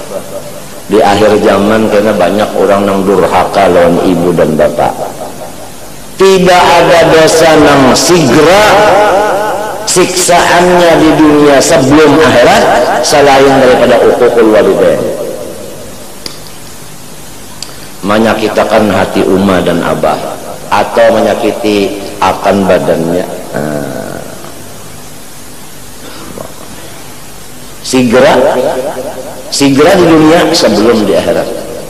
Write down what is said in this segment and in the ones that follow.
di akhir zaman karena banyak orang yang durhaka lawan ibu dan bapak. Tidak ada dosa yang segera siksaannya di dunia sebelum akhirat selain daripada uququl walidain, menyakitkan hati umma dan abah atau menyakiti akan badannya. Segera di dunia sebelum di akhirat.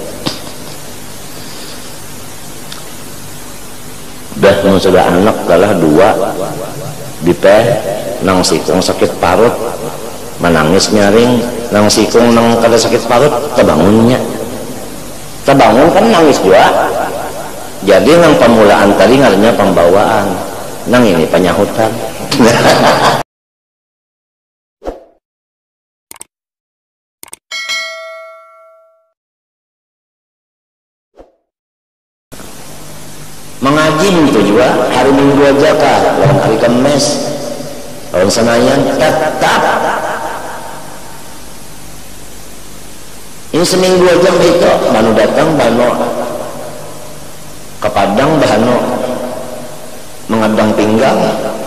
Dah sudah anak kalah dua dipeh nang sikung sakit parut menangis nyaring, nang sikung nang kada sakit parut terbangunnya terbangun kan nangis juga. Jadi nang pemulaan tadi ngarannya pembawaan, nang ini penyahutan. Mengaji itu juga hari Minggu aja kah, lawan hari Kamis, lawan Senayan tetap. Ini seminggu aja itu, banu datang, banu ke Padang, banu mengadang pinggang.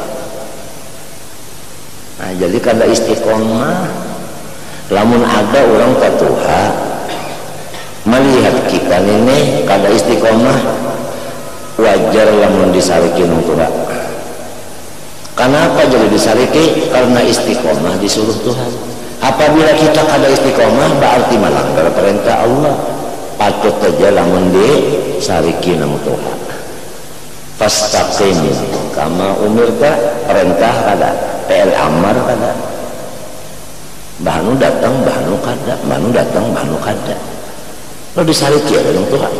Nah, jadi kada istiqomah. Lamun ada orang ketuha melihat kita ini kada istiqomah, wajar lamun disariki nungkura. Kenapa jadi disariki? Karena istiqomah disuruh Tuhan. Apabila kita kada istiqomah berarti melanggar perintah Allah. Patut saja lamun disariki nang Tuhan. Fastaqim kama umirta, perintah kada, PL amar kada. Bahanu datang, bahanu kada, bahanu datang, bahanu kada. Lo disariki ada nang Tuhan.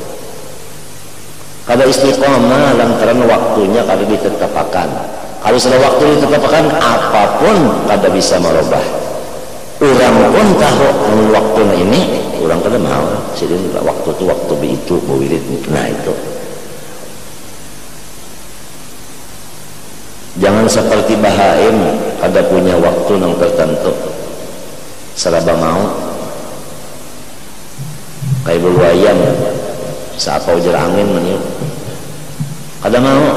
Kada istiqomah lantaran waktunya kada ditetapkan. Kalau sudah waktu ditetapkan, apapun kada bisa merubah. Orang pun tahu waktu ini, orang kada mau. Jadi waktu itu waktu itu bewilit. Nah itu. Jangan seperti bahaim kada punya waktu yang tertentu. Seraba mau. Kayak bulu ayam. Saat ujar angin meniup kada mau.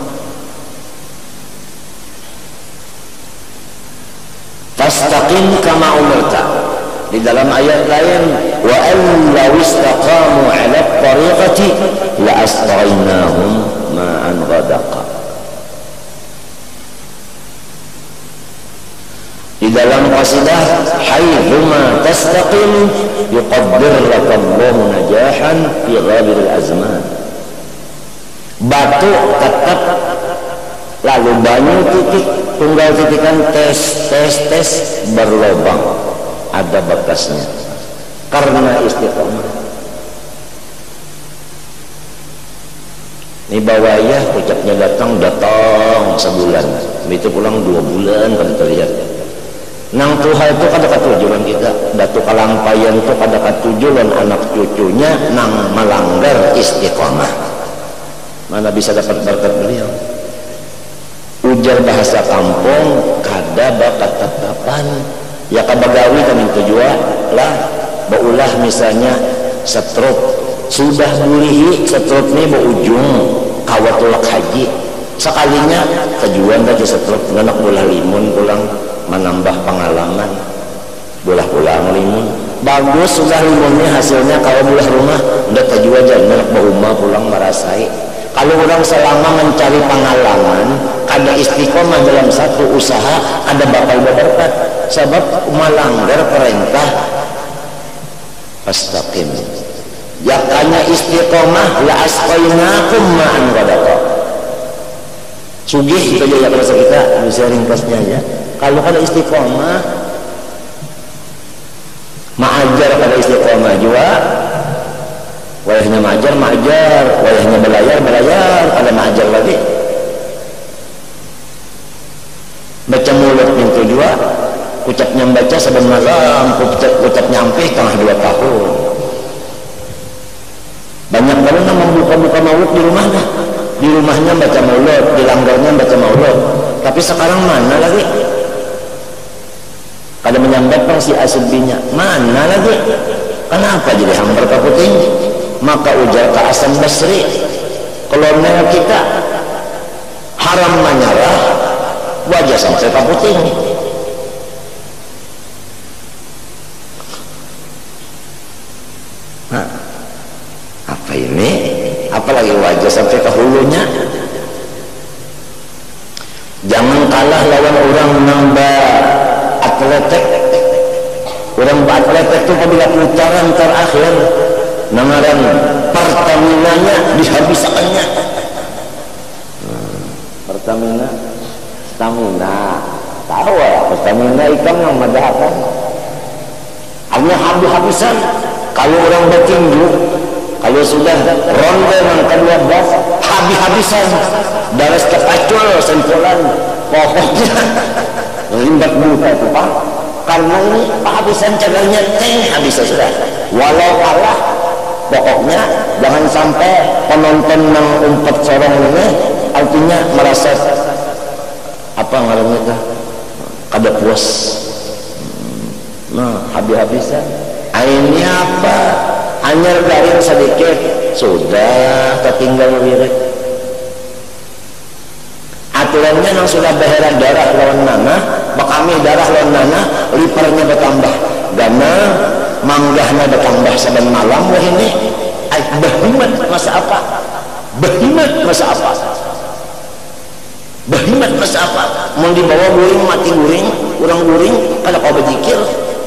Fastaqim kama umirta. Di dalam ayat lain, wa an law istaqamu ala tariqati la asqaynahum ma'an ghadaqa. Di dalam qasidah, haithuma tastaqim yuqaddir lakallahu najahan fi ghabir al-azman. Batu tetap, lalu banyu titik, tunggal titikan tes berlobang, ada bakasnya karena istiqomah. Ini bawahnya ucapnya datang sebulan, itu pulang 2 bulan kan terlihat. Nang Tuhan itu kada katujuan kita, datu kalampayan itu kada katujuan anak cucunya nang melanggar istiqomah. Mana bisa dapat berkat beliau? Ujar bahasa kampung kada bakat tetapan. Ya kabagawi kan itu juga lah. Baulah misalnya setruk sudah bulihi setruk ini berujung kawatulak haji. Sekalinya tujuan tadi setruk nganak bola limun pulang menambah pengalaman. Bola pulang limun bagus sudah limunnya hasilnya. Kalau bola rumah udah tujuan jangan berumah pulang merasai. Kalau orang selama mencari pengalaman ada istiqomah dalam satu usaha ada bakal berberkat. Sebab melanggar perintah fastaqim. Yakanya istiqomah la asqainakum ma'an ghadaqa. Sugih itu aja ya bahasa kita bisa ringkasnya ya. Kalau kada istiqomah ma'ajar kada istiqomah juga. Wayahnya ma'ajar, wayahnya belayar, kada ma'ajar lagi. Baca mulut pintu juga, ucapnya membaca saban malam, ucap nyampe tengah 2 tahun. Banyak banget yang membuka-buka maulud di rumahnya. Di rumahnya baca maulud, di langgarnya baca maulud. Tapi sekarang mana lagi? Kada menyambat datang si asbinya, mana lagi? Kenapa jadi hambar kaputing? Maka ujar ke Hasan Basri, kolonel kita haram menyerah, wajah sampai kaputing. Nah, apa ini? Apalagi wajah sampai ke hulunya. Jangan kalah lawan orang nambah atletik. Orang atletik itu apabila putaran terakhir nangaran Pertamina-nya dihabiskannya. Pertamina, stamina, tahu ya, Pertamina ikan yang madahakan. Hanya habis-habisan. Kalau orang bertinju, kalau sudah ronde yang ke-12, habis-habisan. Daras kepacul sempulan, pokoknya limbat buka itu Pak. Karena ini kehabisan cagalnya habis sudah. Walau kalah, pokoknya jangan sampai penonton yang umpat sorong ini artinya merasa apa ngarannya itu kada puas. Nah, habis-habisan. Ini apa? Hanya garing sedikit sudah tertinggal wirid. Aturannya yang sudah beheran darah lawan nana, bakami darah lawan nana, lipernya bertambah, dana manggahnya bertambah saban malam. Wah ini behimat masa apa? Behimat masa apa? Behimat masa apa? Mau dibawa guring mati guring, kurang guring, kada kau berzikir.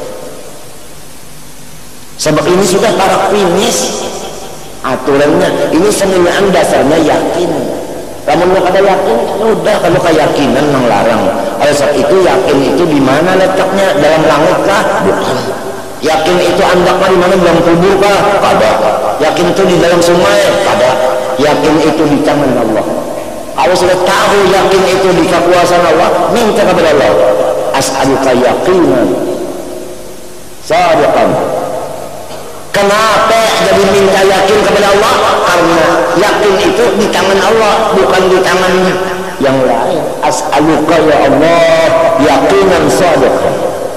Sebab ini sudah taraf finish. Aturannya ini sebenarnya dasarnya yakin. Kamu kada yakin, udah kalau keyakinan yang larang. Oleh sebab itu yakin itu di mana letaknya, dalam langit kah? Bukan. Yakin itu andaknya di mana, dalam kubur kah? Kada. Yakin itu di dalam sungai? Kada. Yakin itu di tangan Allah. Kalau sudah tahu yakin itu di kekuasaan Allah, minta kepada Allah. As'aluka yaqinan sadiqan. Kenapa jadi minta yakin kepada Allah? Karena yakin itu di tangan Allah, bukan di tangan yang lain. As'aluka ya Allah yaqinan sadiqan.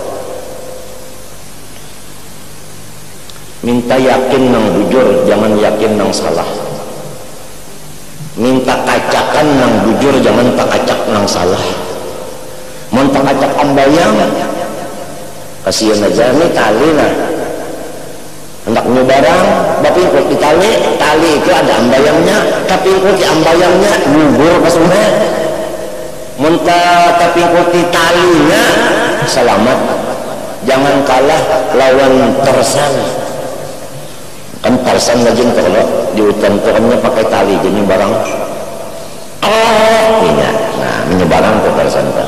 Minta yakin nang jujur, jangan yakin nang salah. Minta kacakan nang jujur, jangan tak kacak nang salah. Mau tak kacak ambayang, kasihan aja nih tali nah. Hendak barang, bapak ikut di tali itu ada ambayangnya, tapi ikut di ambayangnya gugur ke sungai. Muntah tapi ikut di talinya selamat. Jangan kalah lawan Tarsan. Kan Tarsan lagi kalau di hutan tuannya pakai tali jadi barang. Oh, iya. Nah, menyebarang ke Tarsan kan.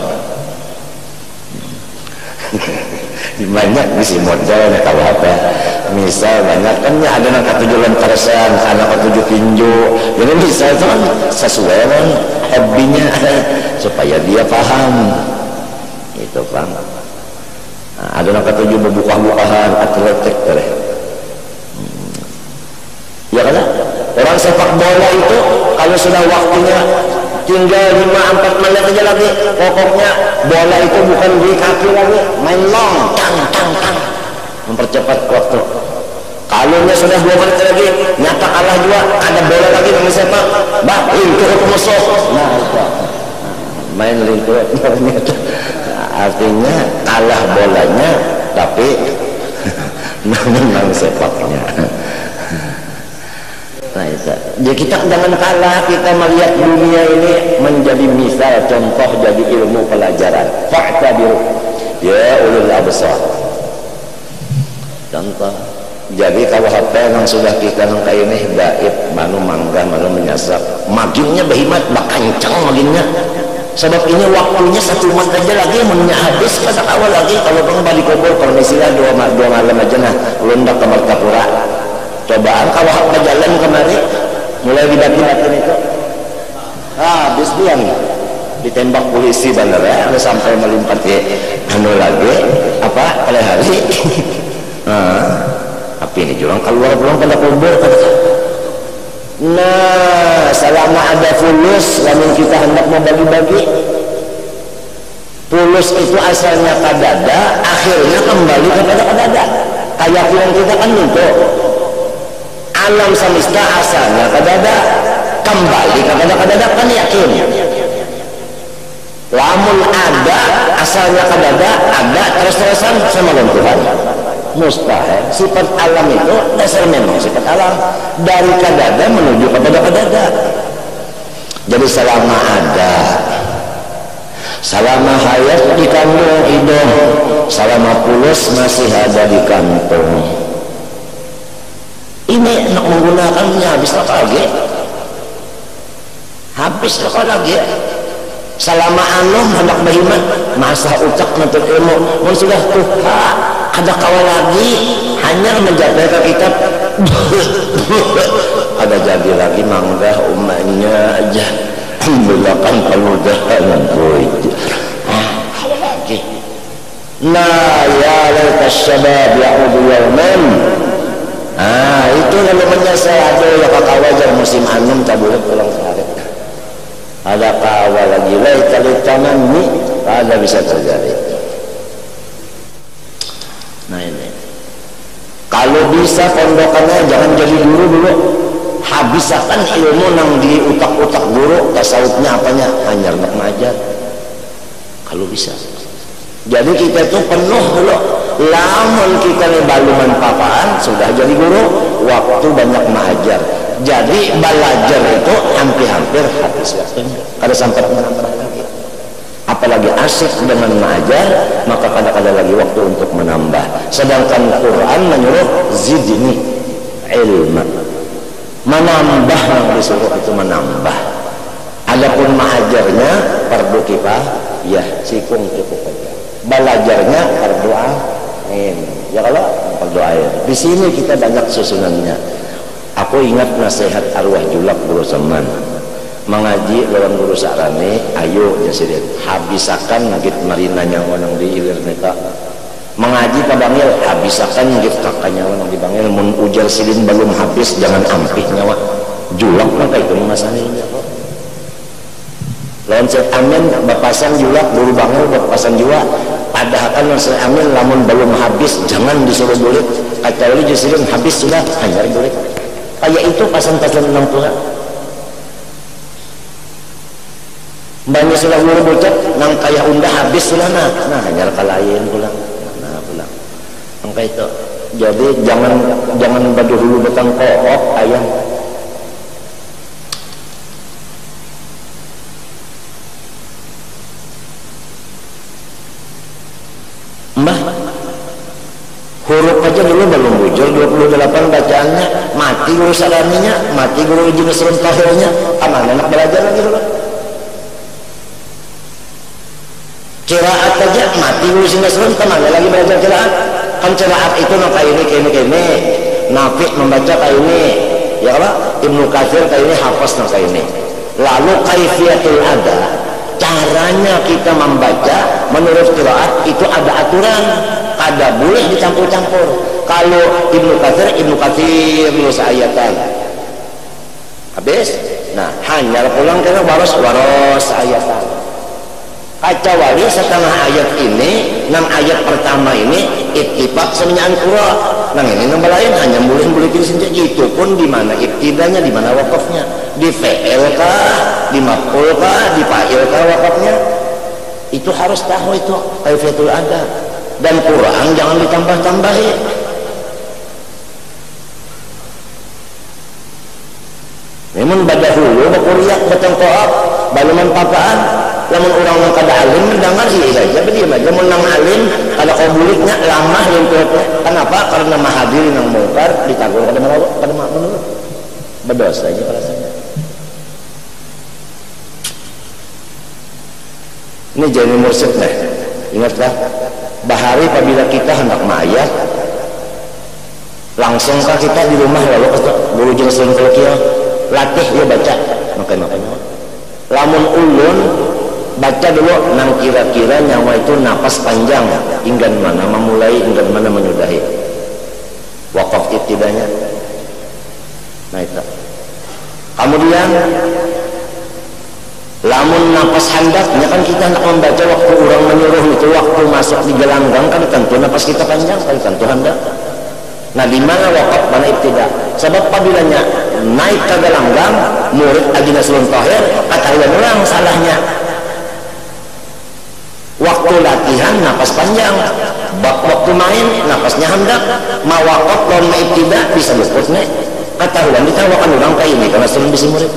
Banyak di modal kalau apa misal banyak kan ya ada yang ketujuh lantaran anak ketujuh tinju, jadi bisa itu kan sesuai kan hobinya supaya dia paham itu kan. Nah, ada yang ketujuh berbuka-bukaan atletik ya kan orang sepak bola itu kalau sudah waktunya tinggal 5-4 menit aja lagi, pokoknya bola itu bukan di kaki lagi, main long, tang, mempercepat waktu. Kalau sudah 2 menit lagi, nyata kalah juga, ada bola lagi yang sepak, lintur ke musuh. Nah, itu main lintur, artinya kalah bolanya, tapi menang sepaknya. Nah, jadi kita jangan kalah, kita melihat dunia ini menjadi misal, contoh, jadi ilmu pelajaran. Fa'tabiru ya ulul absar. Contoh, jadi kalau HP yang sudah kita nangka ini gaib, manu mangga, manu menyasap, maginnya behimat, bakancang maginnya. Sebab ini waktunya 1 menit aja lagi, mennya habis pada awal lagi. Kalau bang balik kubur, permisilah 2 malam aja nah, lundak ke Martapura. Cobaan kalau hak berjalan kemari mulai dibagi-bagi itu habis dia ditembak polisi bener ya, sampai melimpati anu lagi apa oleh hari. Tapi ini jurang keluar belum pada kubur. Nah, selama ada fulus, lamun kita hendak mau bagi-bagi, pulus itu asalnya kadada, akhirnya kembali kepada kadada. Keyakinan kita kan itu alam semesta asalnya kadada, kembali kepada kadada, kan yakin. Lamun ada asalnya kadada, ada terus-terusan sama dengan Tuhan, mustahil. Sifat alam itu dasar memang sifat alam, dari kadada menuju kepada kadada. Jadi selama ada, selama hayat di kandung hidung, selama pulus masih ada di kantung, ini nak menggunakannya habis lagi, habis lagi. Selama hendak berhimat masa ucap menuntut ilmu, mun sudah tuha ada kawal lagi, hanya menjaga ke kitab ada jadi lagi mangga umatnya aja belakang peludahan nah ya laita syabab ya'udu yawman. Itu namanya saya ada ya kakak wajar musim anum tak boleh pulang sehari. Ada kawal lagi laita litanami, ada bisa terjadi. Nah ini kalau bisa pondokannya jangan jadi guru dulu, habiskan ilmu nang di utak-utak guru, tasawufnya apanya hanya nak mengajar kalau bisa. Jadi kita itu penuh dulu, lamun kita ini baluman papaan sudah jadi guru, waktu banyak mengajar. Jadi belajar itu hampir-hampir habis waktunya, kada sampai menambah lagi. Apalagi asik dengan mengajar, maka kadang-kadang lagi waktu untuk menambah. Sedangkan Quran menyuruh zidni ilma, menambah, yang disuruh itu menambah. Adapun mengajarnya fardu kifayah, sikung cukup aja. Belajarnya fardu ain. Ya kalau fardu ain. Di sini kita banyak susunannya. Aku ingat nasihat arwah julak guru Seman, mengaji lawan guru sarane, ayo ya sirin habisakan ngit marina nyawa nang di ilir neta mengaji kabangil habisakan ngit kakak nyawa nang di bangil, mun ujar silin belum habis jangan ampih nyawa julak maka itu masalahnya kok. Lawan saya amin bapasan julak guru bangil bapasan jua, padahal kan saya amin lamun belum habis jangan disuruh bulit, kecuali silin habis sudah hanya bulit. Kayak itu pasan-pasan enam Tuhan. Banyak sudah guru bocah nang kaya undah habis sudah nah hanya kalain pulang. Nah pulang. Angka itu. Jadi jangan baju dulu betang koop ayam. Mbah huruf aja dulu belum muncul 28 bacaannya, mati guru salaminya, mati guru jenis tahirnya, kemana nak belajar lagi dulu. Qiraat aja mati guru sinasrun, kemana lagi belajar qiraat. Kan qiraat itu nak kayak ini Nafi membaca kayak ini, ya Allah, Ibnu Katsir kayak ini, hafaz nak kayak ini. Lalu kaifiatul ada, caranya kita membaca menurut qiraat itu ada aturan. Ada boleh dicampur-campur. Kalau Ibnu Katsir nulis ayatan habis, nah hanya pulang kena waros ayatan. Kecuali setengah ayat ini, nang ayat pertama ini ittifaq semenyan qura, nang ini nang lain hanya boleh saja. Itu pun di mana ibtidanya, di mana wakafnya, di fi'il kah, di maf'ul kah, di fa'il kah wakafnya. Itu harus tahu itu kaifiatul adab. Dan Quran jangan ditambah-tambahi. Memang baca hulu bakuriak batang koap baluman papaan, lamun orang yang kada alim mendengar sih saja berdiam aja. Menang alim kada kabuliknya lama lentur. Kenapa? Karena mahadiri nang mungkar ditagur kada menurut berdosa aja rasanya. Ini jadi mursyid nah. Ingatlah, bahari apabila kita hendak ma'ayah, langsungkah kita di rumah lalu guru jenis kelekil latih ya baca makanya lamun ulun baca dulu nang kira-kira nyawa itu napas panjang hingga mana memulai, hingga mana menyudahi wakaf ibtidanya. Nah itu kemudian lamun napas handaknya kan kita nak membaca waktu orang menyuruh itu waktu masuk di gelanggang kan tentu napas kita panjang kan tentu handak. Nah di mana wakaf mana ibtidah? Sebab apabila naik ke gelanggang murid Haji Nasrul Tahir kata orang salahnya waktu latihan napas panjang, waktu main napasnya hendak, mau wakaf lawan ma ibtidah bisa luput nek kata ulang ditawakan orang kayak ini karena sering bisi murid.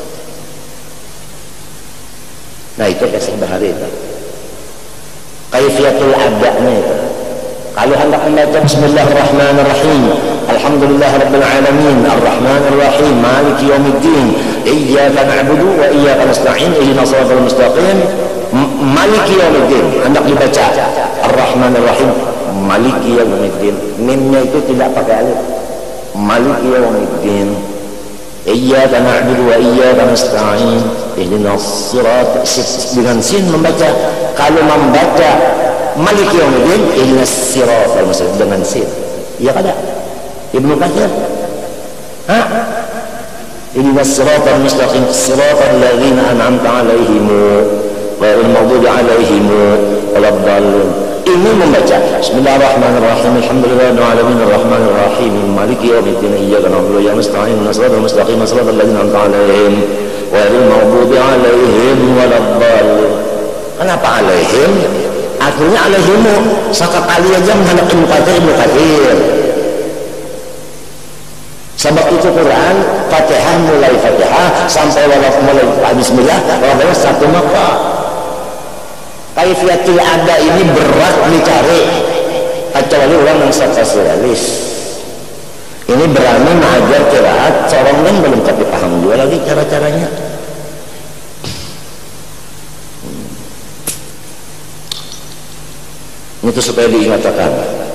Nah itu kasih bahari itu kaifiatul adanya itu. Kalau hendak membaca Bismillahirrahmanirrahim, Alhamdulillah Rabbil Alamin, Ar-Rahmanir-Rahim, Maliki Yawmiddin, Iyyaka na'budu wa iyyaka nasta'in, ihdinas siratal mustaqim, Maliki Yawmiddin. Hendak dibaca Ar-Rahmanir-Rahim, Maliki Yawmiddin. Mimnya itu tidak pakai alif. Maliki Yawmiddin, Iyyaka na'budu wa iyyaka nasta'in, ihdinas siratal, dengan sin membaca. Kalau membaca Maliki Yawmiddin ihdinas siratal mustaqim dengan sin. Ya kada? Ibnu Katsir. Ha? Ihdinas siratal mustaqim siratal ladzina an'amta 'alaihim ghairil maghdubi 'alaihim waladdallin. Ini membaca Bismillahirrahmanirrahim, Alhamdulillahirabbil alamin, arrahmanir rahim, maliki yaumiddin, iyyaka na'budu wa iyyaka nasta'in, ihdinas siratal mustaqim siratal ladzina an'amta 'alaihim ghairil maghdubi 'alaihim waladdallin. Kenapa 'alaihim? Akhirnya alaihimu sakakali aja menghadap Ibnu Katsir. Sebab itu Quran Fatihah mulai Fatihah sampai walaf mulai Bismillah adalah satu maka. Kaifiatul ada ini berat dicari kecuali orang yang spesialis. Ini berani mengajar qiraat seorang yang belum tapi paham juga lagi cara-caranya. Itu supaya diingatkan.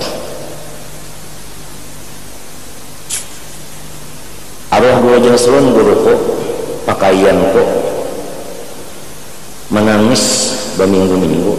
Arwah guru Nasrul guruku pakaianku menangis berminggu-minggu.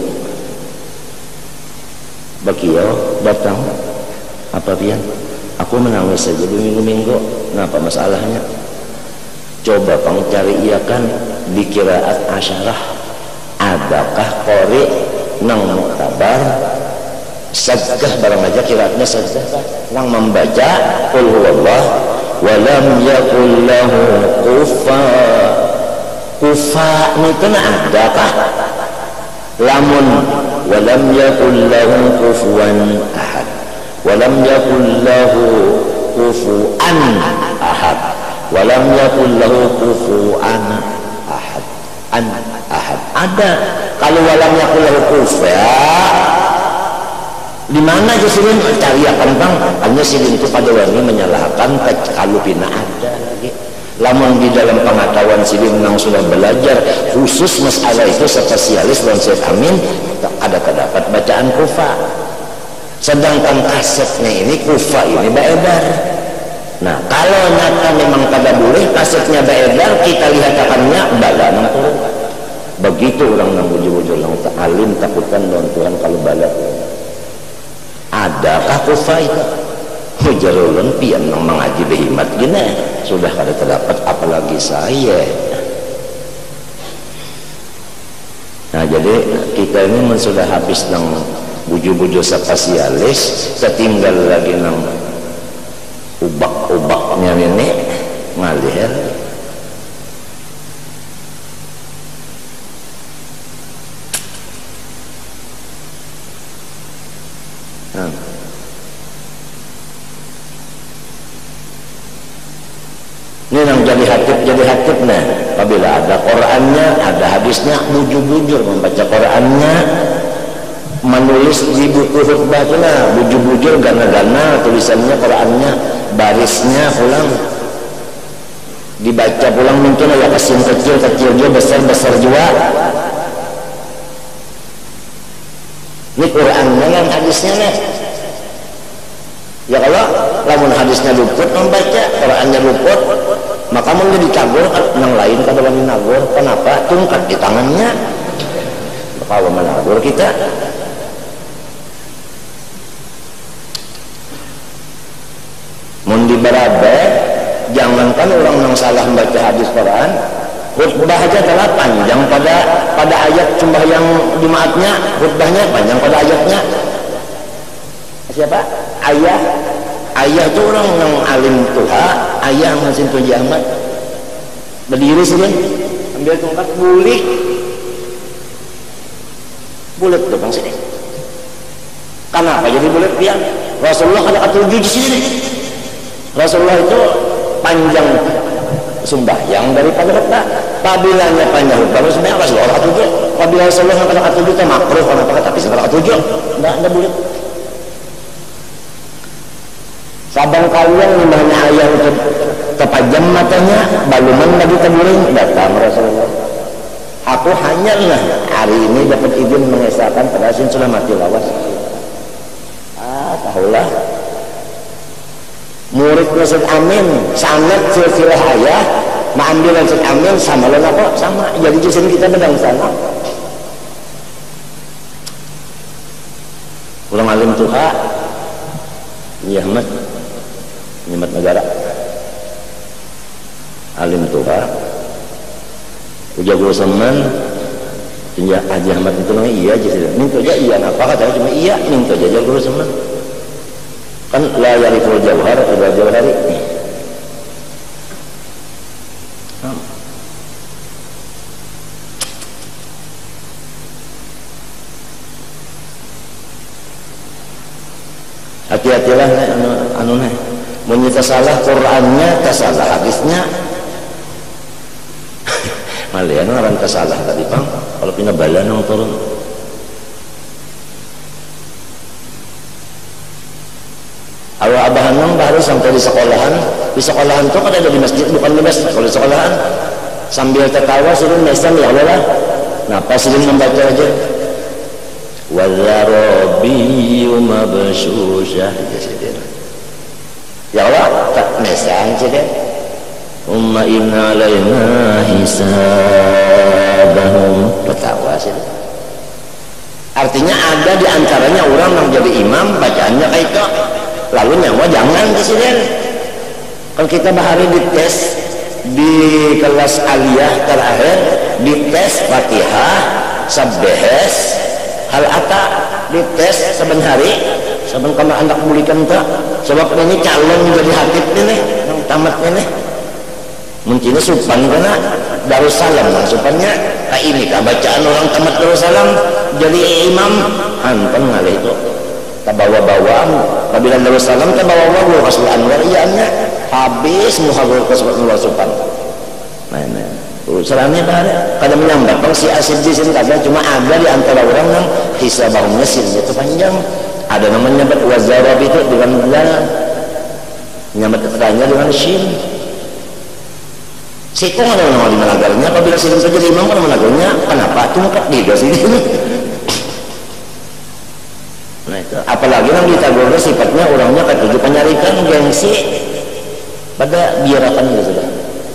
Bakiau datang apa pian? Aku menangis saja berminggu-minggu. Kenapa masalahnya? Coba pang cari iya kan di qiraat asyarah adakah qori nang muktabar sajdah barang aja kiraatnya sajdah nang membaca qul huwallah wa lam yakul lahu kufa itu adakah lamun wa lam yakul lahu kufuwan ahad wa lam yakul lahu kufuan ahad wa lam yakul lahu kufuan ahad ahad ada. Kalau walam yakul lahu kufuwan di mana justru cari akan bang hanya silin itu pada wangi menyalahkan kalau pina ada lagi lamun di dalam pengetahuan silin yang sudah belajar khusus masalah itu spesialis dan Syekh Amin ada terdapat bacaan kufa, sedangkan kasetnya ini kufa ini beredar. Nah kalau nyata memang tidak boleh kasetnya beredar kita lihat akannya bala nang turun begitu orang nang bujur-bujur yang alim takutan dengan Tuhan kalau bala adakah kufa itu hujarulun pian nang mengaji behimat gini sudah kada terdapat apalagi saya. Nah jadi kita ini sudah habis nang buju-buju spesialis setinggal lagi nang ubak-ubaknya ini ngalir. Ini yang jadi hatib nah apabila ada Qurannya ada hadisnya bujur-bujur membaca Qurannya menulis di buku khutbah itu nah bujur-bujur gana-gana tulisannya Qurannya barisnya pulang dibaca pulang mungkin ada kesin kecil juga besar juga ini Qurannya yang hadisnya nih. Ya kalau lamun hadisnya luput membaca Qurannya luput maka mau jadi cagur yang lain kada wani nagur. Kenapa? Tungkat di tangannya kalau menagur kita mun di barabe jangankan orang yang salah membaca hadis Quran khutbah aja telah panjang pada ayat sembahyang Jumatnya, khutbahnya panjang pada ayatnya. Siapa? Ayah itu orang yang alim tuha, ayah masih Tuji Ahmad berdiri sini ambil tongkat bulat tuh bang sini. Kenapa jadi bulat dia? Rasulullah ada ketujuh di sini. Rasulullah itu panjang sembahyang daripada khutbah. Pabilanya panjang khutbah sebenarnya Rasulullah ketujuh. Pabila Rasulullah ada ketujuh itu makruh kenapa? Tapi sekarang ketujuh enggak bulat. Sabang kalian nimahnya ayam terpajam matanya, baluman lagi terguling, datang Rasulullah. Aku hanyalah hari ini dapat izin mengesahkan pada sin sudah mati lawas. Tahulah. Murid Syed Amin, sangat silsilah ayah, mengambil Syed Amin sama lo apa? Sama. Jadi di sini kita bedang sama. Kurang alim tuha, iya mat. Nyemat negara alim tuha ujago semen tinja Haji Ahmad itu namanya iya aja sih minta aja iya apa katanya cuma iya minta aja jago semen kan la yariful jawhar ila jawhari hati-hatilah anu menyita salah Qurannya, tersalah hadisnya. Malian orang tersalah tadi bang. Kalau pindah bala nong turun. Awal abah nong baru sampai di sekolahan. Di sekolahan tuh kan ada di masjid, bukan di masjid. Kalau di sekolahan sambil tertawa suruh mesan ya Allah lah. Nah pas sering membaca aja. Wazarabi mabsyusyah ya Allah tak mesan saja umma inna alaina hisabahum ketawa saja artinya ada di antaranya orang yang jadi imam bacaannya kayak itu lalu nyawa jangan presiden kalau kita bahari dites di kelas aliyah terakhir dites Fatihah sabbehes hal ata dites saben hari saben kana hendak mulikan tak sebab ini calon menjadi hatib ini yang tamat ini mungkin supan karena Darussalam supannya kayak ini kah bacaan orang tamat Darussalam jadi imam hanten ngalih itu tabawa-bawa apabila Darussalam tabawa-bawa Rasul Anwar ianya habis muhabur kesukaan supan nah urusannya kada menyambat bang si asid di sini kada cuma ada di antara orang yang hisabahumnya sirnya itu panjang ada namanya nyambat wazarab itu dengan belah nyambat keterangannya dengan shin situ ada nama di managarnya apabila sini saja imam kan managarnya kenapa itu muka tiga sini nah itu apalagi yang ditagurnya sifatnya orangnya ketujuh penyarikan gengsi pada biarakan itu sudah.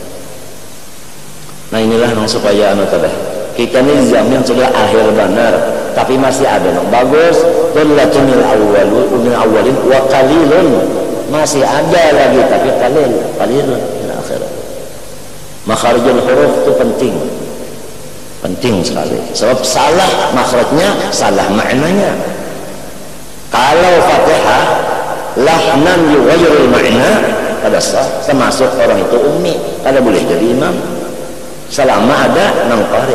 Nah inilah yang supaya anu tadi kita ini zaman sudah akhir benar tapi masih ada yang bagus tullatunil awalin wa qalilun masih ada lagi tapi qalilun ila akhir makharijul huruf itu penting sekali sebab salah makhrajnya salah maknanya kalau Fatihah lahnan yughayyirul ma'na kada sah termasuk orang itu ummi kada boleh jadi imam selama ada nang qari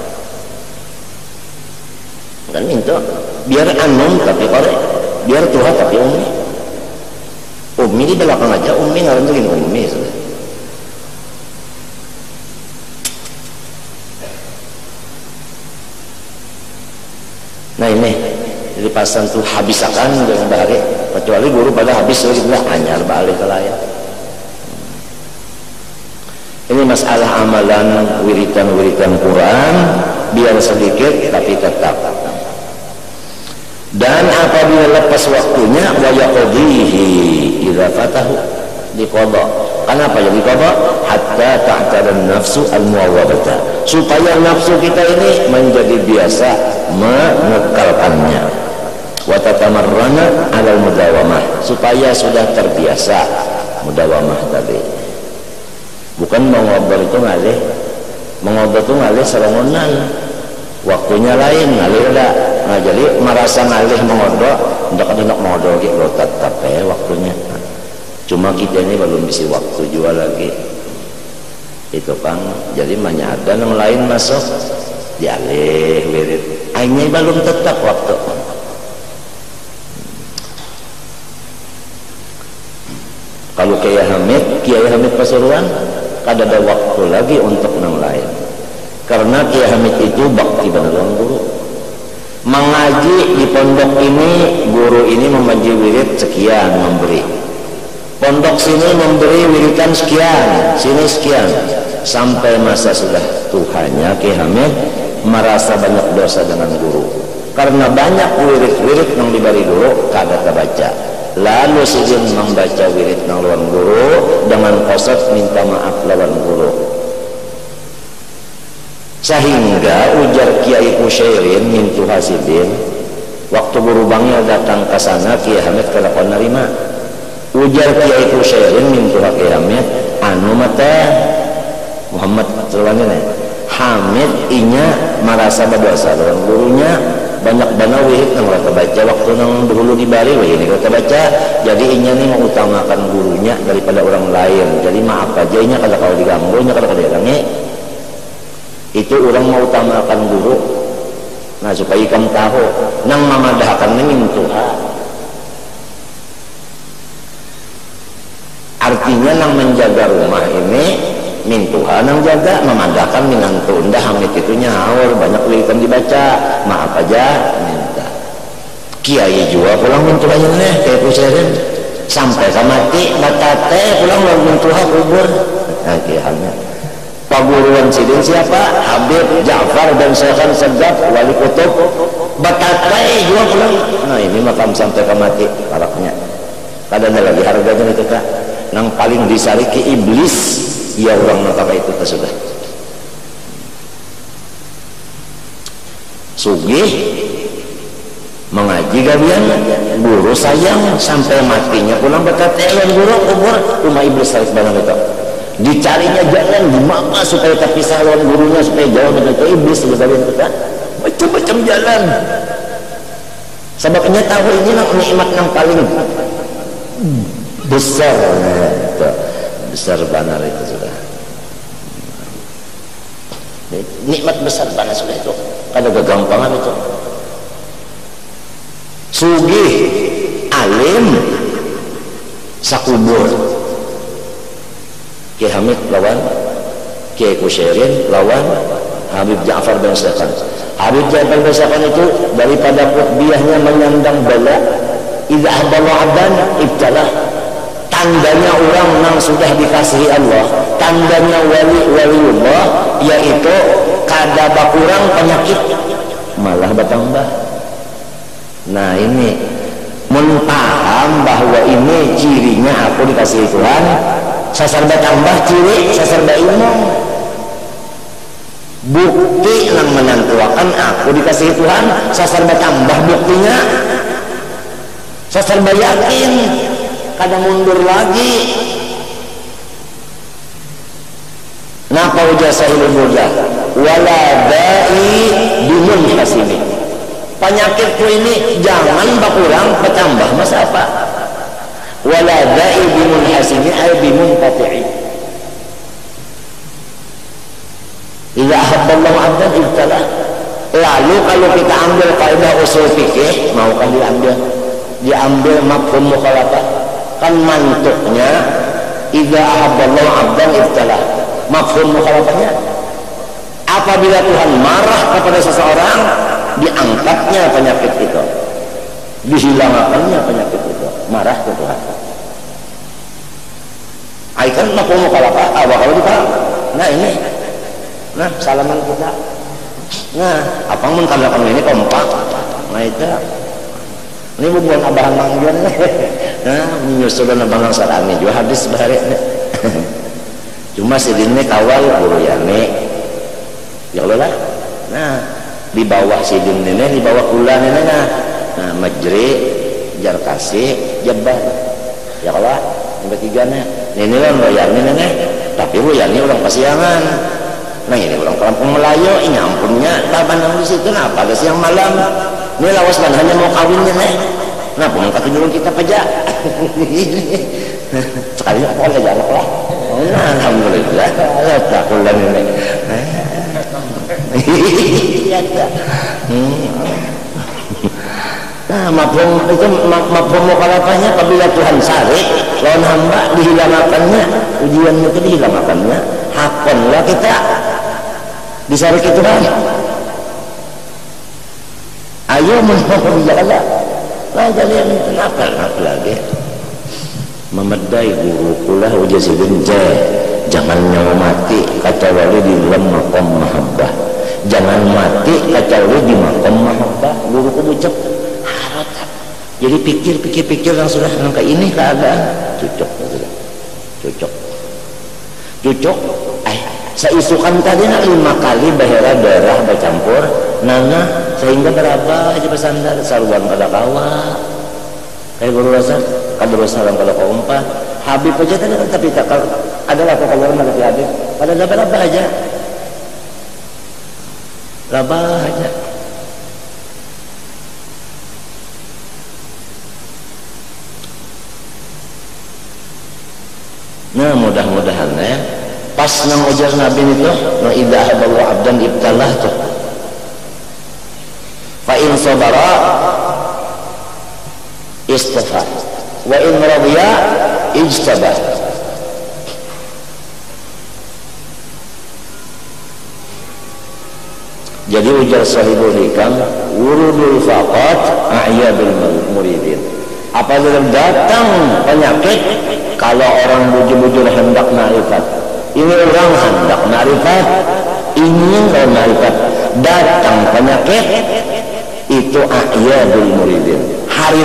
kan minta biar anum tapi qari biar tuha tapi ummi di belakang aja ummi ngarantuin ummi sudah. Nah ini jadi pasan tuh habisakan dengan bahari kecuali guru pada habis lagi bilang anyar balik ke layar. Ini masalah amalan wiritan Quran biar sedikit tapi tetap dan apabila lepas waktunya wa yaqdihi idza fatahu diqada. Kenapa jadi qada? Hatta ta'tadan nafsu al-muawwadata supaya nafsu kita ini menjadi biasa mengekalkannya wa tatamarrana 'alal mudawamah supaya sudah terbiasa mudawamah tadi. Bukan mau ngobrol itu ngalih mengodo tuh ngalih serongonan, waktunya lain ngalih udah. Nah jadi merasa ngalih mengodo hendak mengodo lagi lo tetap waktunya. Cuma kita ini belum bisa waktu jual lagi itu Kang. Jadi banyak ada yang lain masuk dialih wirid aingnya belum tetap waktu. Kalau Kiai Hamid Pasuruan kada ada waktu lagi untuk yang lain, karena Kiai Hamid itu bakti benar guru. Mengaji di pondok ini, guru ini membagi wirid sekian memberi, pondok sini memberi wiridan sekian, sini sekian, sampai masa sudah tuhannya Kiai Hamid merasa banyak dosa dengan guru, karena banyak wirid-wirid yang diberi guru kada terbaca. Lalu sidin membaca wirid nang lawan guru dengan qasad minta maaf lawan guru, sehingga ujar Kiai Kusyairin mintu hasidin waktu guru bangnya datang ke sana Kiai Hamid kada nerima. Ujar Kiai Kusyairin mintu Kiai Hamid anu mata Muhammad terwannya Hamid inya merasa berdosa lawan gurunya, banyak dana wirid yang mereka baca waktu yang dulu di Bali ini mereka baca, jadi inya nih mengutamakan gurunya daripada orang lain. Jadi maaf aja inya kalau diganggu inya kalau dirangi itu orang mau utamakan guru. Nah supaya kamu tahu nang mamadahkan ning Tuhan, artinya nang menjaga rumah ini min Tuhan yang jaga, memandangkan dengan tunda Hamid itu nyaur banyak wiridan dibaca, maaf aja minta. Kiai juga pulang min Tuhan kayak Kusyairin sampai mati batate pulang min Tuhan kubur. Nah Kiai Hamid paguruan sidin siapa? Habib Ja'far dan Syekhan Segaf Wali Kutub batate juga pulang. Nah ini makam sampai mati paraknya kadang lagi harganya itu Kak, yang paling disariki iblis. Ya orang maka itu sudah sugih mengaji gabian guru sayang sampai matinya pulang berkata guru kubur rumah iblis sarik banget itu dicarinya jalan gimana supaya terpisah lawan gurunya supaya jauh dengan itu iblis kita macam-macam jalan sebabnya tahu ini nikmat yang paling besar itu. Besar banar itu sudah nikmat besar banar sudah itu kada kegampangan itu. Sugih alim sakubur Kiai Hamid lawan Kiai Kusyairin lawan Habib Ja'far bin Syekhan. Habib Ja'far bin Syekhan itu daripada qutbiyahnya menyandang bala idza haballa abdan ibtalah, tandanya orang yang sudah dikasihi Allah, tandanya waliullah yaitu kada bakurang penyakit malah bertambah. Nah ini mentaham bahwa ini cirinya aku dikasihi Tuhan, sasar bertambah ciri sasar ilmu, bukti yang menentukan aku dikasihi Tuhan sasar bertambah buktinya sasar yakin kada mundur lagi. Napa ujar sahilul murjah wala da'i bimun hasimi, penyakitku ini jangan berkurang bertambah masa apa. Wala da'i bimun hasimi ay bimun qati'i, idza habballahu 'abdan ibtala. Lalu kalau kita ambil kaidah usul fikih, maukah diambil mafhum mukhalafah, kan mantuknya idza ahabballahu 'abdan ibtala. Mafhum mukhalafahnya apabila Tuhan marah kepada seseorang diangkatnya penyakit itu, dihilangkannya penyakit itu, marah ke Tuhan. Aikan mafhum mukhalafah apa kalau dipaham. Nah ini nah salaman kita, nah apa mun kalau ini kompak, nah itu ini bukan abahan manggian nah menyusul abang sarani juga hadis bahari cuma sidinnya kawal guru yani ya Allah lah. Nah di bawah sidin ini, di bawah ulan ini nah majri jarkasi jebal ya Allah yang ketiganya ini kan royani ini, tapi royani orang pasiangan Nah ini orang kampung Melayu, ini ampunnya tabandang di situ, kenapa ada siang malam? Ini lawas hanya mau kawinnya nih. Kenapa ngangkat nyuruh kita pajak? Sekali boleh jalan lah. Alhamdulillah, tak kulan ini. Iya tak. Nah, mafhum mukhalafahnya apabila Tuhan syarif lawan hamba dihilangkannya, ujiannya itu dihilangkannya, hakonlah kita disarik itu Tuhan. Ayo menghormati jalan. Lah jadi yang kenapa lagi? Memedai guru kula uja sidin jangan nyawa mati kecuali di dalam maqam mahabbah. Jangan mati kecuali di maqam mahabbah. Guru ku ucap harap. Jadi pikir yang sudah nangka ini keadaan cocok. Seisukan tadi 5 kali bahera darah bercampur nana sehingga berapa aja pesandar saruan pada kawa kayak guru rasa kada salam kalau kau umpat Habib aja tadi tapi tak adalah kau keluar lagi Habib pada berapa aja nah mudah-mudahan ya pas nang ujar Nabi itu na idza haballahu abdan ibtalah tuh fa in sabara istafa wa in radiya ijtaba. Jadi ujar Sahibul Hikam wurudul faqat a'yadul muridin. Apabila datang penyakit kalau orang bujur-bujur hendak ma'rifat, ini orang hendak ma'rifat, ingin ma'rifat, datang penyakit itu a'yadul muridin, hari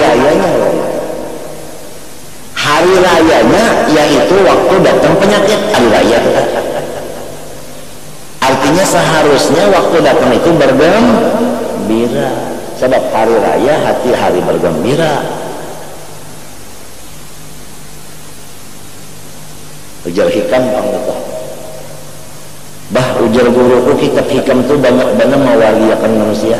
rayanya yaitu waktu datang penyakit, hari raya. Artinya seharusnya waktu datang itu bergembira, sebab hari raya hari bergembira. Ujar Hikam panggil bah ujar guruku kitab Hikam itu banyak-banyak mewaliakan manusia.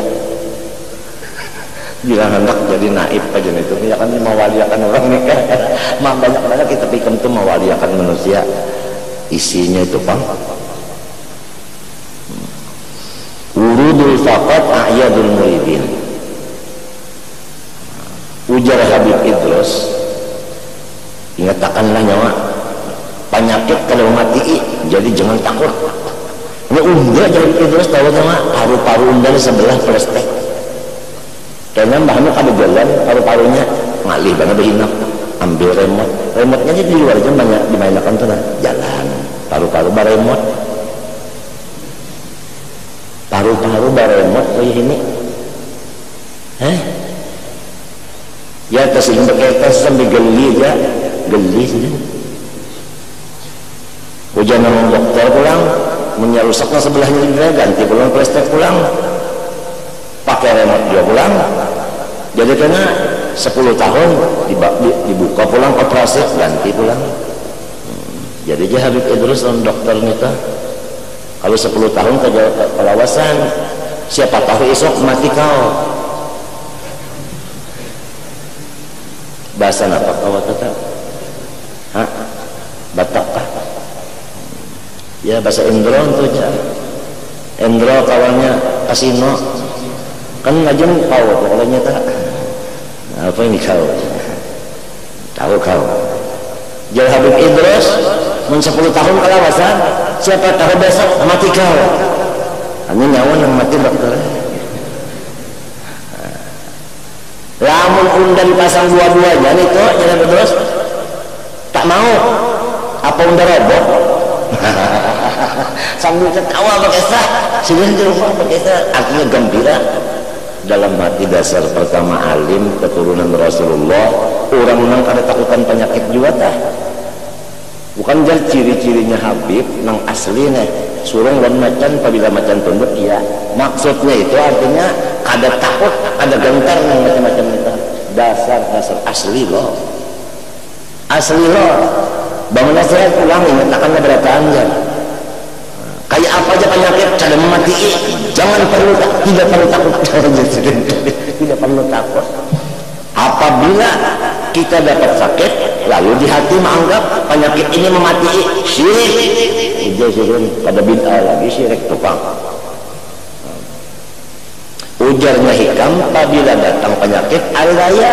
Bila hendak jadi naib aja itu ya kan mewaliakan orang nikah. Banyak-banyak kitab Hikam itu mewaliakan manusia. Isinya itu Bang urudul faqat a'yadul muridin. Ujar Habib Idrus ingatkanlah nyawa penyakit kalau mati jadi jangan takut. Ini udah jadi Idrus tahu sama paru-paru undang sebelah plastik karena bahannya kada jalan paru-parunya ngalih banget berhinap ambil remote-nya di luar aja banyak dimainkan tuh jalan paru-paru baremot paru-paru baremot kayak ini ya tersinggung berkaitan sampai geli aja geli sih. Hujan sama dokter pulang menyerusaknya sebelahnya juga ganti pulang plastik pulang pakai remote dia pulang jadi kena 10 tahun dibuka pulang operasi ganti pulang jadi aja Habib Idrus dan dokter kita kalau 10 tahun kelawasan siapa tahu esok mati kau bahasa apa kau tetap Batak kah ya bahasa Indro itu aja Indro kawannya kasino kan ngajeng kau pokoknya tak apa ini kau tahu kau jadi Habib Idrus 10 tahun kelawasan siapa tahu besok mati kau ini nyawa yang mati dokter lamun undan pasang dua-duanya itu jadi Idrus tak mau apa undan robot sambil ketawa berkesah sehingga di rumah berkesah artinya gembira dalam hati dasar pertama alim keturunan Rasulullah orang nang kada takutan penyakit juga tah bukan jadi ciri-cirinya Habib nang aslinya surung dan macan apabila macan tunduk ya maksudnya itu artinya kada takut kada gentar nang macam-macam itu dasar asli loh bangunlah saya pulang ingat akan keberatan aja Kayak apa aja penyakit cara mati, tidak perlu takut. Tidak perlu takut. Apabila kita dapat sakit lalu di hati menganggap penyakit ini memati, syirik. Syirik pada bid'ah lagi, syirik tukang. Ujarnya Hikam, apabila datang penyakit al-raya,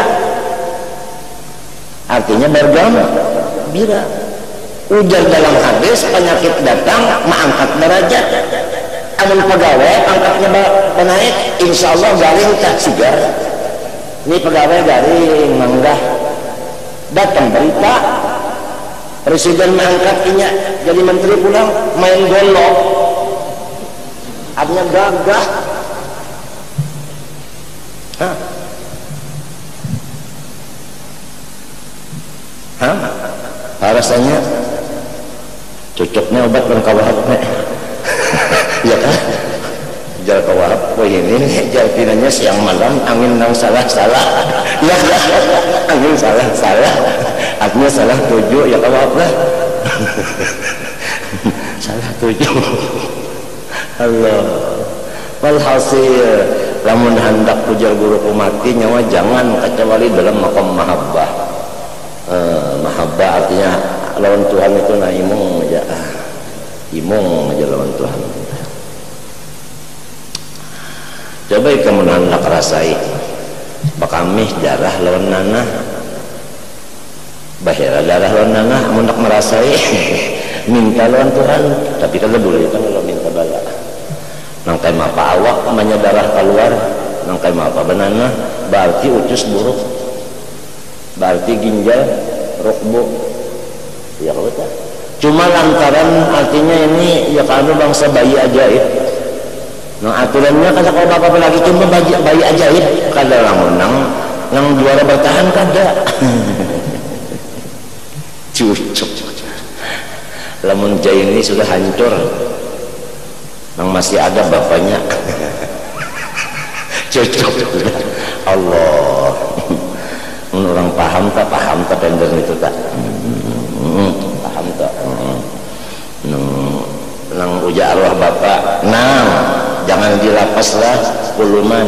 artinya bergembira. Ujar dalam hadis, penyakit datang mengangkat derajat. Amun pegawai angkatnya naik, insya Allah garing tak sigar. Ini pegawai garing menggah. Datang berita presiden mengangkatnya jadi menteri pulang main golok, artinya gagah. Rasanya cocoknya obat dan kawahab ya kan, jal kawahab ini jaltinanya siang malam angin nang salah ya angin salah artinya salah tujuh ya kawahab lah salah tujuh. Allah walhasil lamun hendak pujar guru mati nyawa jangan kecuali dalam maqam mahabbah. Mahabbah artinya lawan Tuhan itu imung aja lawan Tuhan. Coba kamu hendak rasai bakamih darah lawan nanah, bahira darah lawan nanah, hendak merasai minta lawan Tuhan, tapi kalau boleh kan kalau minta bala nangkai mapa awak namanya darah keluar, nangkai mapa banana berarti ucus buruk, berarti ginjal rukbu ya betul. Cuma lantaran artinya ini ya kalau bangsa bayi ajaib. Nah aturannya kata kalau bapak lagi cuma bayi ajaib kada lamun nang juara bertahan kada. Cucuk. Lamun jai ini sudah hancur. Nang masih ada bapaknya. Cucuk. Allah. Orang paham tak bener itu tak paham tak nang uja arwah bapak jangan dilapas lah kuluman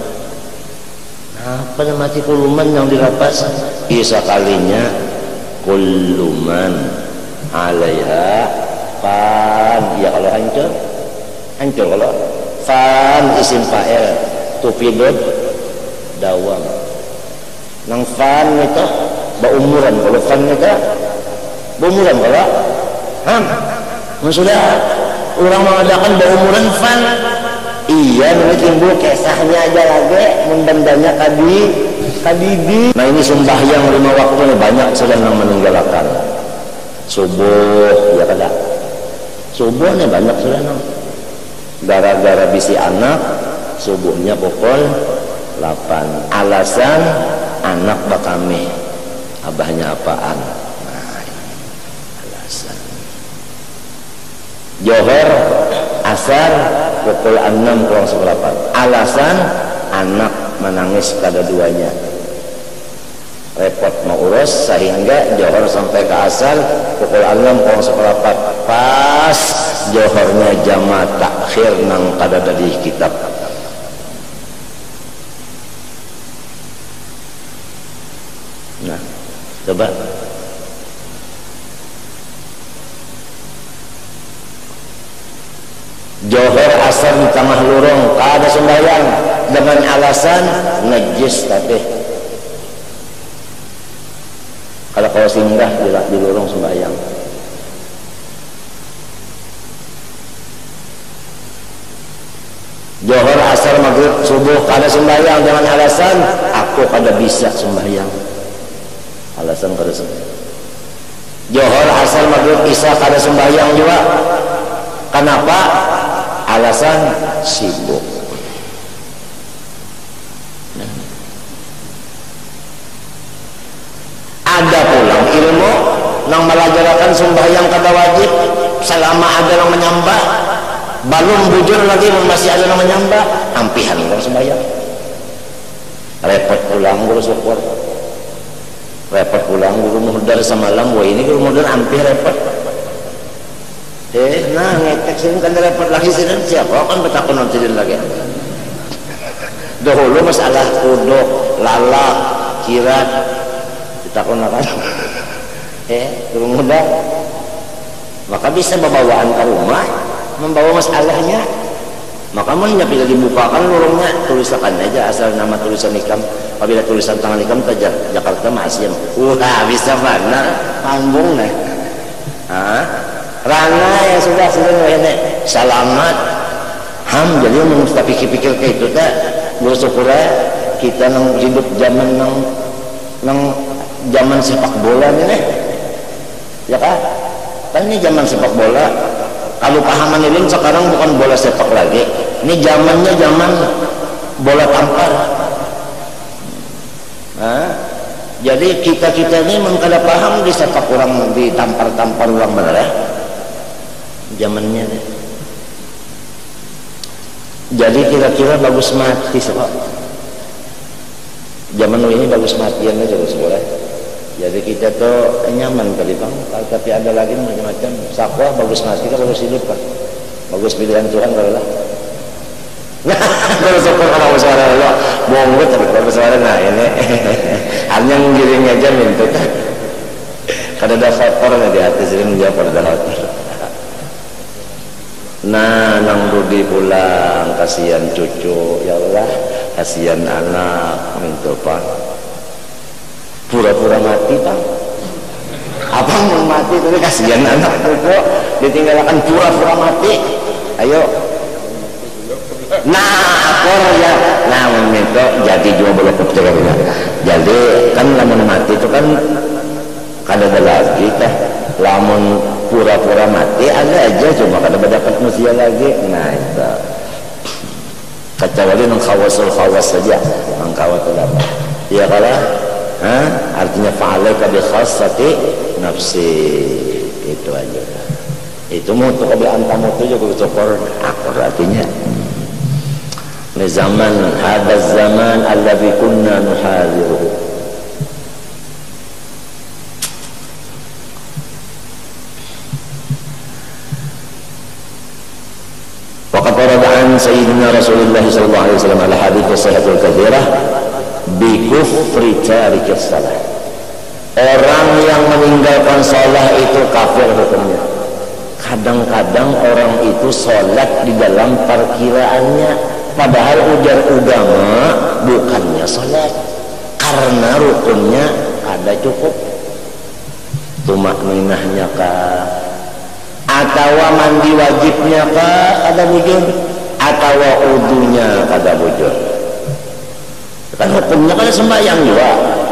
apa nama mati kuluman yang dilapas isa kalinya kuluman alaiha fan ya kalau hancur kalau fan isim fa'il tufidud dawam nang fan itu baumuran, kalau fan itu baumuran kalau sudah orang mengadakan baumuran fan iya ini timbul kesahnya aja lagi mendandanya kadidi. Nah ini sembahyang 5 waktu ini banyak sudah yang meninggalkan subuh ya kada subuh ini banyak sudah gara-gara bisi anak subuhnya pukul 8 alasan anak bakami abahnya apaan alasan Johor asar pukul 6:08 alasan anak menangis kada duanya repot mau urus sehingga Johor sampai ke asar pukul 6:08 pas Johornya jamaah takhir nang kada dari kitab. Nah, coba Johor asar di tengah lorong, kada sembahyang dengan alasan najis tapi kalau singgah di lorong sembahyang. Johor asar maghrib subuh kada sembahyang dengan alasan aku kada bisa sembahyang. Alasan kada sembahyang. Johor asar maghrib isya kada sembahyang juga. Kenapa? Alasan sibuk. Ada pulang ilmu nang melajarakan sembahyang kada wajib selama ada yang menyembah belum bujur lagi masih ada yang menyembah ampihan kalau sembahyang repot pulang guru syukur repot pulang guru muhdar semalam wah ini guru muhdar hampir repot nah ngetek sini kan repot lagi sini siapa kan betakun nanti lagi dahulu masalah uduk lalak kirat ditakun akan turun muda maka bisa bawaan ke rumah membawa masalahnya maka mana bila dibukakan lorongnya tulisakan aja asal nama tulisan ikam apabila tulisan tangan ikam saja Jakarta Masyam bisa mana pambung nih rana yang sudah ini selamat jadi mesti pikir-pikir kayak itu tak bersyukur kita nang hidup zaman nang zaman sepak bola nih ya kan ini zaman sepak bola kalau pahaman ini sekarang bukan bola sepak lagi ini zamannya zaman bola tampar jadi kita ini mengkada paham di sepak kurang di tampar ulang bener ya zamannya deh. Jadi kira-kira bagus mati sebab zaman ini bagus matian aja boleh. Jadi kita tuh nyaman kali bang. Tapi ada lagi macam-macam. Sakwah bagus mati kan bagus hidup kan. Bagus pilihan Tuhan kalau lah. Kalau sokong kalau suara Allah, bohong tapi kalau suara nah ini hanya menggiring aja minta. Kada ada faktor di atas ini menjawab pada hotel. Nah, nang Rudi pulang, kasihan cucu, ya Allah, kasihan anak, minta pak. Pura-pura mati pak. Apa yang mati tapi kasihan anak cucu, ditinggalkan pura-pura mati. Ayo. Nah, akor ya. Nah, minta jadi juga boleh kepikir ya. Jadi kan lamun mati itu kan kada ada lagi teh. Lamun pura-pura mati ada aja cuma kada dapat manusia lagi. Nah itu kecuali nang khawas saja mangkawat apa ya kalah artinya fa'alaika bi khassati nafsi itu aja itu mutu kebelaan tamu itu juga syukur akor artinya ini zaman hadaz zaman alladzi kunna nuhadiruhu. Sayyidina Rasulullah sallallahu alaihi wasallam ala hadits sahihatul katsirah bi kufri tarikis salah. Orang yang meninggalkan salat itu kafir hukumnya. Kadang-kadang orang itu salat di dalam perkiraannya padahal ujar agama bukannya salat karena rukunnya ada cukup. Tumak ninahnya kah atau mandi wajibnya kah ada bujur atau udunya kada bujur kan hukumnya kan sembahyang juga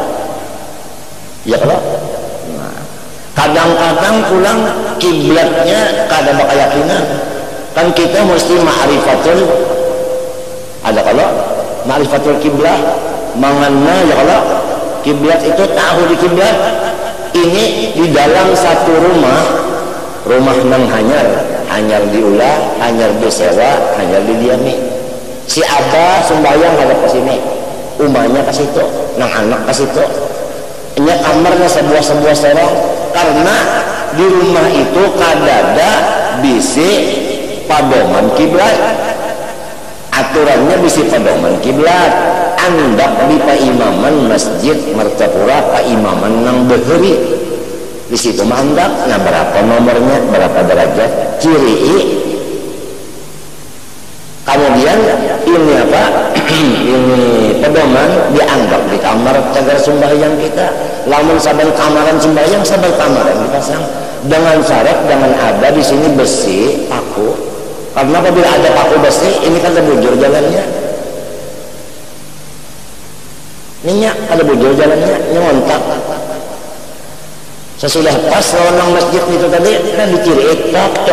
ya kalau nah, kadang-kadang pulang kiblatnya kada keyakinan kan kita mesti ma'rifatul ada kalau ma'rifatul kiblat mengenal ya kalau kiblat itu tahu di kiblat ini di dalam satu rumah nang hanyar diulah, hanyar disewa, hanyar didiami. Si abah sembahyang ada ke sini, umahnya ke situ, nang anak ke situ. Ini kamarnya sebuah sorong karena di rumah itu kadada bisi padoman kiblat. Aturannya bisi padoman kiblat. Andak di paimaman masjid Martapura paimaman nang beheri. Di situ mandak, nah berapa nomornya, berapa derajat, ciri. Kemudian ini apa? Ini pedoman dianggap di kamar cagar sembahyang kita. Lamun saban kamaran sembahyang, saban kamaran dipasang dengan syarat jangan ada di sini besi paku. Karena apabila ada paku besi, ini kan ada bujur jalannya. Minyak ada bujur jalannya, nyontak. Sesudah pas lawan masjid itu tadi kan diciri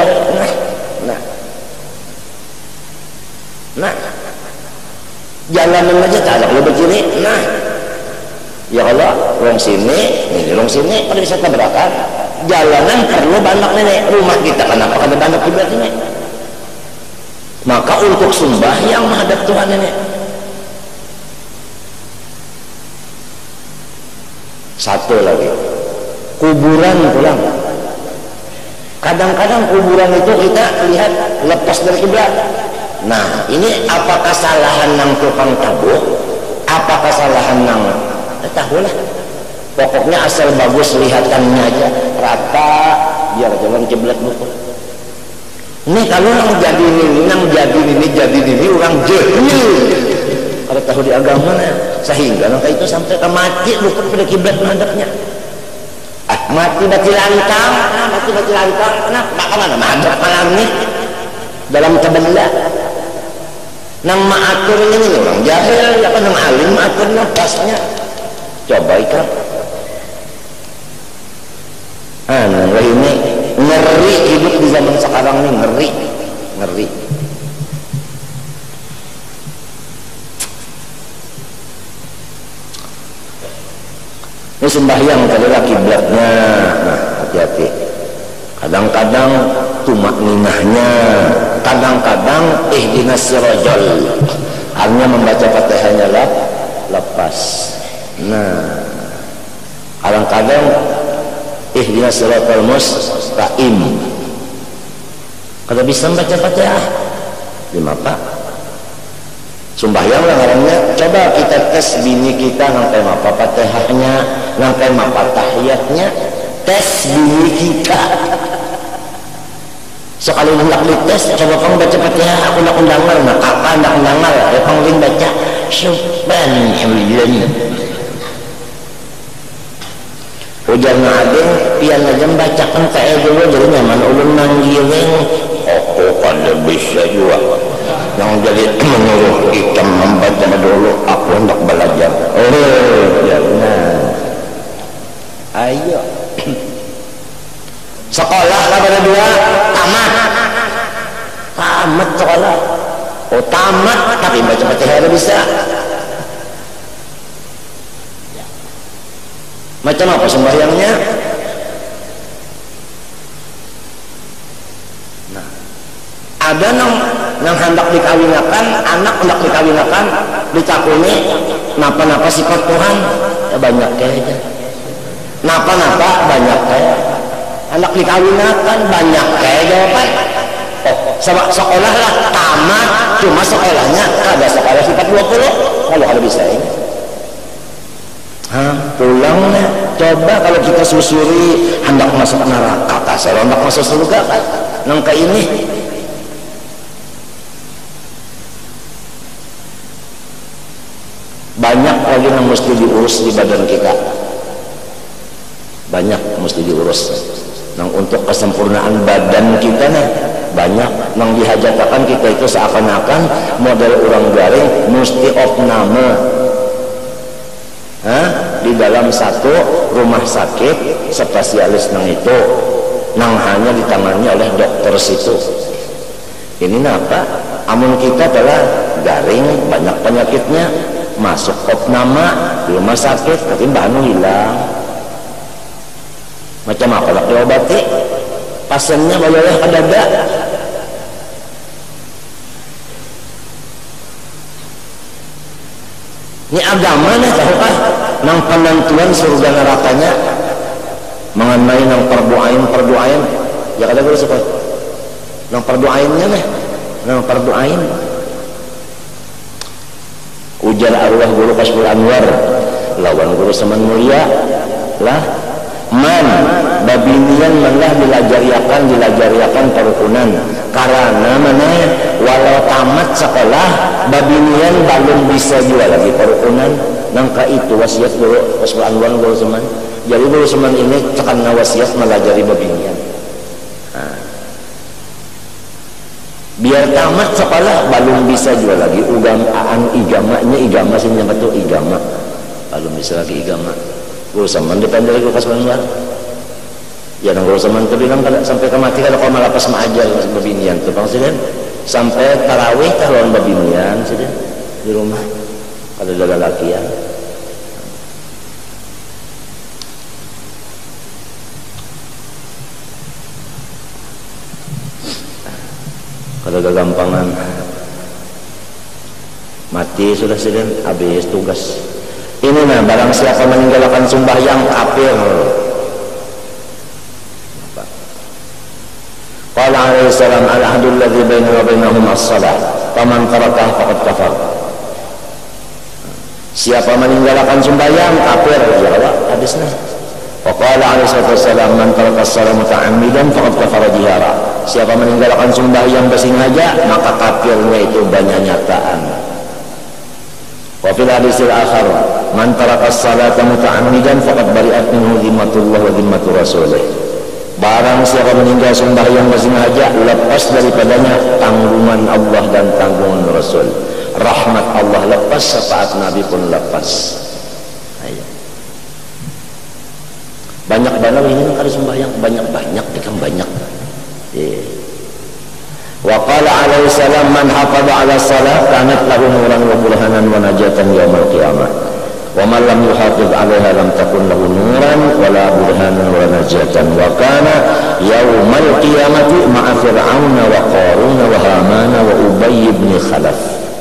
nah jalanan aja tak ada kalau berciri ya Allah rong sini pada bisa tabrakan jalanan perlu banyak nenek rumah kita kenapa ada banyak kiblat ini maka untuk sembahyang menghadap Tuhan nenek satu lagi kuburan pulang Kadang-kadang kuburan itu kita lihat lepas dari kiblat. Nah, ini apa kesalahan nang tukang tabuh? Apa kesalahan nang? Tahu lah. Pokoknya asal bagus lihatannya aja, rata, biar jalan kiblat buku. Ini kalau nang jadi ini orang jahil. Kalau tahu di agama sehingga nang itu sampai ke mati luput pada kiblat madhabnya. Mati lantang, kenapa mana madhab malam nih dalam kebelah. Nang maatur ini orang jahil, ya kan nang alim maatur nafasnya. Coba ikan. Nah, ini ngeri hidup di zaman sekarang ini, ngeri. Ini sembahyang adalah kiblatnya. Nah, hati-hati. Kadang-kadang tumakninahnya, kadang-kadang ihdinas sirajal, hanya membaca Fatihahnya lepas. Nah, kadang-kadang ihdinas siratal mustaqim. Kalau bisa membaca Fatihah, gimana Pak? Sembahyang lah orangnya. Coba kita tes bini kita nangkai apa Fatihahnya, nangkai apa tahiyatnya, tes bini kita. Sekali hendak dites, coba kamu baca Fatihah, aku nak undangan, nak apa nak undangan, ya kamu baca subhanallah. Ujarnya ada, pian aja bacakan kayak dulu, jadi nyaman ulun manggilin. Aku kada bisa juga. Yang jadi menyuruh kita membaca dulu, aku hendak belajar. Oh, jangan. Ayo. Sekolah lah pada dua, tamat sekolah. Oh tamat, tapi baca Fatihah bisa. Macam apa sembahyangnya? Nah, ada nang hendak dikawinakan, anak hendak dikawinakan, dicakuni, napa-napa sifat Tuhan, ya banyak kayaknya. Napa-napa banyak kayak. Anak dikawinakan banyak kayak jawaban. Oh, sekolah lah tamat, cuma sekolahnya ada sekolah sifat 20. Kalau ada bisa ini. Pulangnya coba kalau kita susuri hendak masuk neraka, saya hendak masuk surga kan, nangka ini banyak lagi yang mesti diurus di badan kita, banyak mesti diurus. Nang untuk kesempurnaan badan kita nih banyak nang dihajatakan kita itu seakan-akan model orang garing mesti opname. Di dalam satu rumah sakit spesialis nang itu nang hanya ditangani oleh dokter situ. Ini apa? Amun kita adalah garing banyak penyakitnya masuk opname di rumah sakit tapi bahan hilang. Macam apa nak diobati? Pasiennya boleh ada gak? Ini agama nih tahu kan? Nang penentuan surga nerakanya mengenai nang perdoain ya kada boleh suka nang perdoainnya nih nang perdoain ujar arwah guru Kasbul Anwar lawan guru Saman Mulia lah man babinian malah dilajariakan perukunan karena mana walau tamat sekolah babinian belum bisa juga lagi perukunan. Nangka itu wasiat guru Kasbul Anwar guru Saman. Jadi guru Saman ini tekanna wasiat melajari babinian. Biar tamat sekolah belum bisa juga lagi igama sih nyampe tuh igama belum bisa lagi igama. Guru Saman depan dari guru Kasbul Anwar. Ya nang guru Saman tuh bilang kada sampai kemati kada kau malapas maajar babinian tuh bang sih sampai tarawih taruhan babinian sih di rumah kada ada laki ya. Kada gagampangan mati sudah sedang habis tugas ini. Nah barang siapa meninggalkan sembahyang kafir. Qala alaihi salam al-ahdul ladzi bainana wa bainahum as-shalah faman tarakaha faqad kafar. Siapa meninggalkan sembahyang kafir, jawab hadisnya. Wa qala alaihi salam man taraka as-shalah muta'ammidan faqad kafara jihara. Siapa meninggalkan sembahyang bersengaja maka kafirnya itu banyak nyataan. Wa fil hadisil akhar man taraka as-salata muta'ammidan faqad bari'at minhu dhimmatullah wa dhimmatu rasulih. Barang siapa meninggal sembahyang bersengaja, lepas daripadanya tanggungan Allah dan tanggungan Rasul. Rahmat Allah lepas, syafaat Nabi pun lepas. Ayo. Banyak banget ini kalau sembahyang, banyak ikan banyak. Wa qala alaihi salam man hafadha ala salat kanat lahu nuran wa burhanan wa najatan yaumil qiyamah. Wa man lam yuhafiz 'alaiha lam takun lahu nuran wala burhanan wala najatan wa kana yaumal qiyamati ma'a fir'auna wa qaruna wa hamana wa ubay bin khalaf.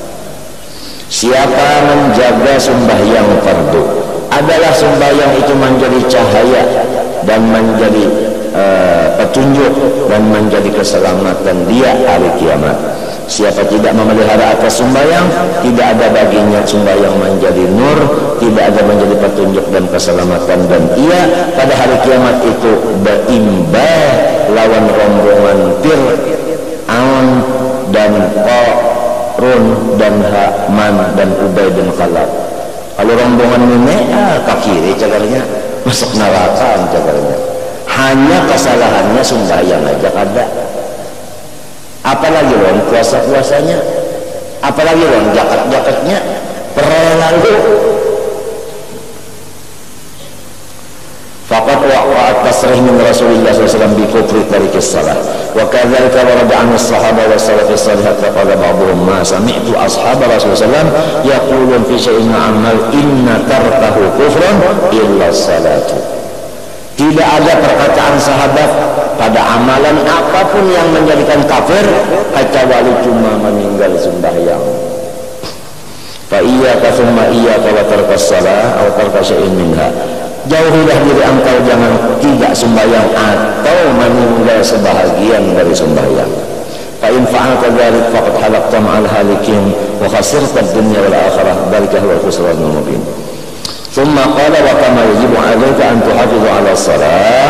Siapa menjaga sembahyang fardu, adalah sembahyang itu menjadi cahaya dan menjadi petunjuk dan menjadi keselamatan dia hari kiamat. Siapa tidak memelihara atas sembahyang, tidak ada baginya sembahyang menjadi nur, tidak ada menjadi petunjuk dan keselamatan, dan ia pada hari kiamat itu berimbah lawan rombongan Fir'aun dan Qarun dan Haman dan Ubay bin Khalaf. Kalau rombongan ini ke kiri cagarnya, masuk neraka cagarnya. Hanya kesalahannya sembahyang aja ada. Apalagi orang puasa-puasanya, apalagi orang jakat-jakatnya perlalu. Faqad waqa'a tasrih min Rasulillah SAW bi kufri tarikis salah. Wa kadzalika warada an as-sahaba wa salafis salihat faqala ba'dhum ma sami'tu ashab Rasulullah yaqulun fi syai'in amal inna tarkahu kufrun illa salatu. Tidak ada perkataan sahabat pada amalan apapun yang menjadikan kafir kecuali cuma meninggal sembahyang. Fa iyyaka thumma iyyaka wa tarkas salah aw tarka syai'in minha. Jauhilah diri engkau jangan tidak sembahyang atau meninggal sebahagian dari sembahyang. Fa in fa'alta dzalik faqad halaqta ma'al halikin wa khasirta ad-dunya wal akhirah dzalika huwal khusranul mubin. ثم قال وكما يجب عليك أن تحافظ على الصلاة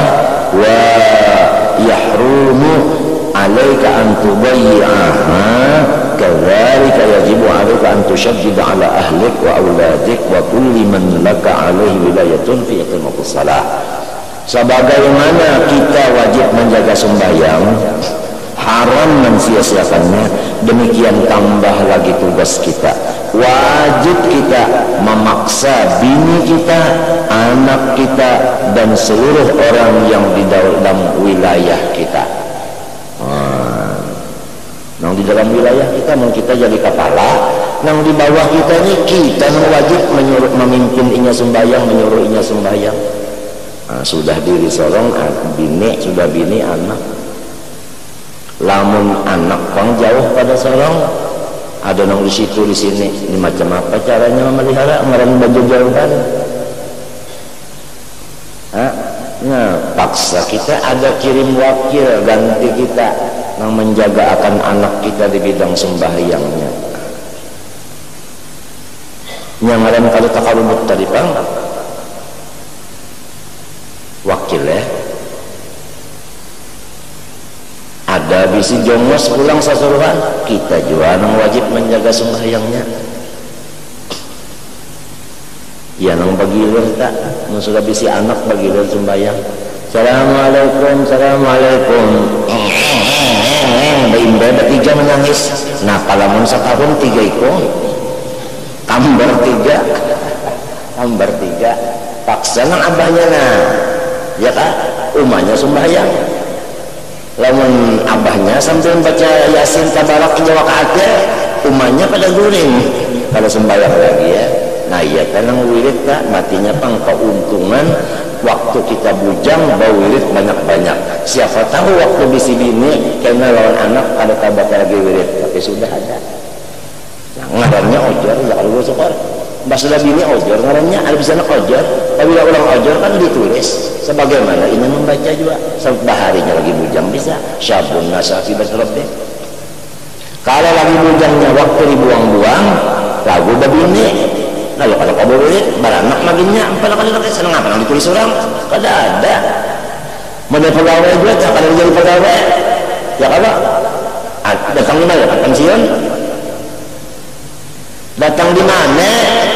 ويحرم عليك أن تضيعها كذلك يجب عليك أن تشدد على أهلك وأولادك وكل من لك عليه ولاية في إقامة الصلاة. Sebagaimana kita wajib menjaga sembahyang, haram mensia-siakannya, demikian tambah lagi tugas kita. Wajib kita memaksa bini kita, anak kita, dan seluruh orang yang di dalam wilayah kita. Nang di dalam wilayah kita, mau kita jadi kepala, nang di bawah kita ini kita wajib menyuruh, memimpin inya sembahyang, menyuruh inya sembahyang. Sudah diri sorong, bini, sudah bini, anak. Lamun anak pang jauh pada sorong, ada nang di situ di sini, ini macam apa caranya memelihara ngeren baju jauhan? Nah, paksa kita ada kirim wakil ganti kita yang menjaga akan anak kita di bidang sembahyangnya. Yang ngeren kalau takalubut tadi pang wakil ya. Ada bisi jongos pulang sasuruhan, kita juga nang wajib menjaga sembahyangnya. Ya nang bagilir tak, nang sudah bisi anak bagilir sembahyang. Assalamualaikum, assalamualaikum. Baimba tiga menangis. Nah palamun setahun tiga ikon, kambar tiga. Paksa nang abahnya nah, ya kak, umahnya sembahyang. Lamun abahnya sambil baca Yasin tabarak jawakaatnya, umahnya pada guring kalau sembahyang lagi ya. Nah iya tenang wirid tak matinya pang keuntungan waktu kita bujang bau wirid banyak-banyak. Siapa tahu waktu bisi bini karena lawan anak ada tabat lagi wirid, tapi sudah ada. Nah ngarannya ojor ya kalau gue sukar. Basula bini ojor ngarannya ada bisa nak ojor. Apabila orang ojor kan ditulis sebagaimana ini membaca juga. Baharinya lagi bujang bisa syabun nasafi basrabbe. Kalau lagi bujangnya waktu dibuang-buang lagu babini. Lalu kalau kau boleh baranak maginya ampun kali lagi senang apa yang ditulis orang kada ada. Mau pegawai juga tak ada jadi pegawai. Ya kalau datang di mana? Pensiun? Datang di mana?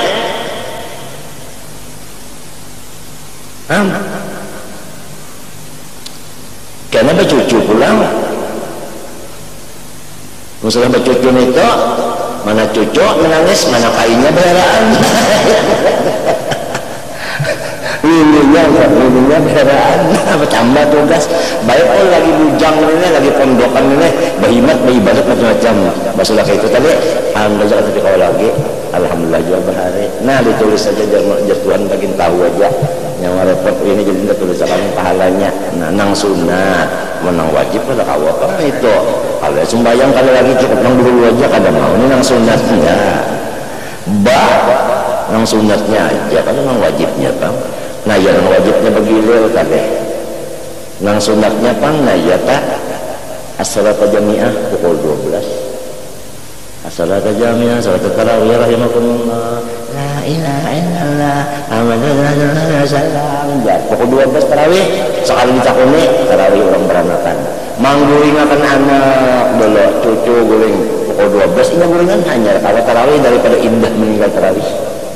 Karena bercucu pulang. Masalah bercucu itu, mana cucu menangis, mana kainnya berharaan. Lilinya berharaan. Bertambah tugas. Baik oh lagi bujang ini, lagi pondokan ini, berhimat, beribadat macam-macam. Masalah kayak itu tadi, alhamdulillah tapi kalau lagi, alhamdulillah juga berhari. Nah ditulis saja Tuhan bagian tahu aja. Yang repot ini jadi tidak tulisan pahalanya. Nah nang sunat, menang wajib pada kawat itu. Kalau sembahyang kalau lagi cukup nang dulu aja kada mau. Ini nang sunatnya. Nang sunatnya aja kalau nang wajibnya bang. Nah ya nang wajibnya begilil kadeh. Nang sunatnya pang nah ya tak as-salat jami'ah pukul 12. As-salat jami'ah salat tarawih rahimakumullah. La ilaha illallah Muhammadur Rasulullah. Pukul 12 tarawih sekali ditakuni tarawih orang beranakan. Mangguring akan anak dulu cucu guring pukul 12 ini guringan hanya kalau tarawih daripada indah meninggal tarawih.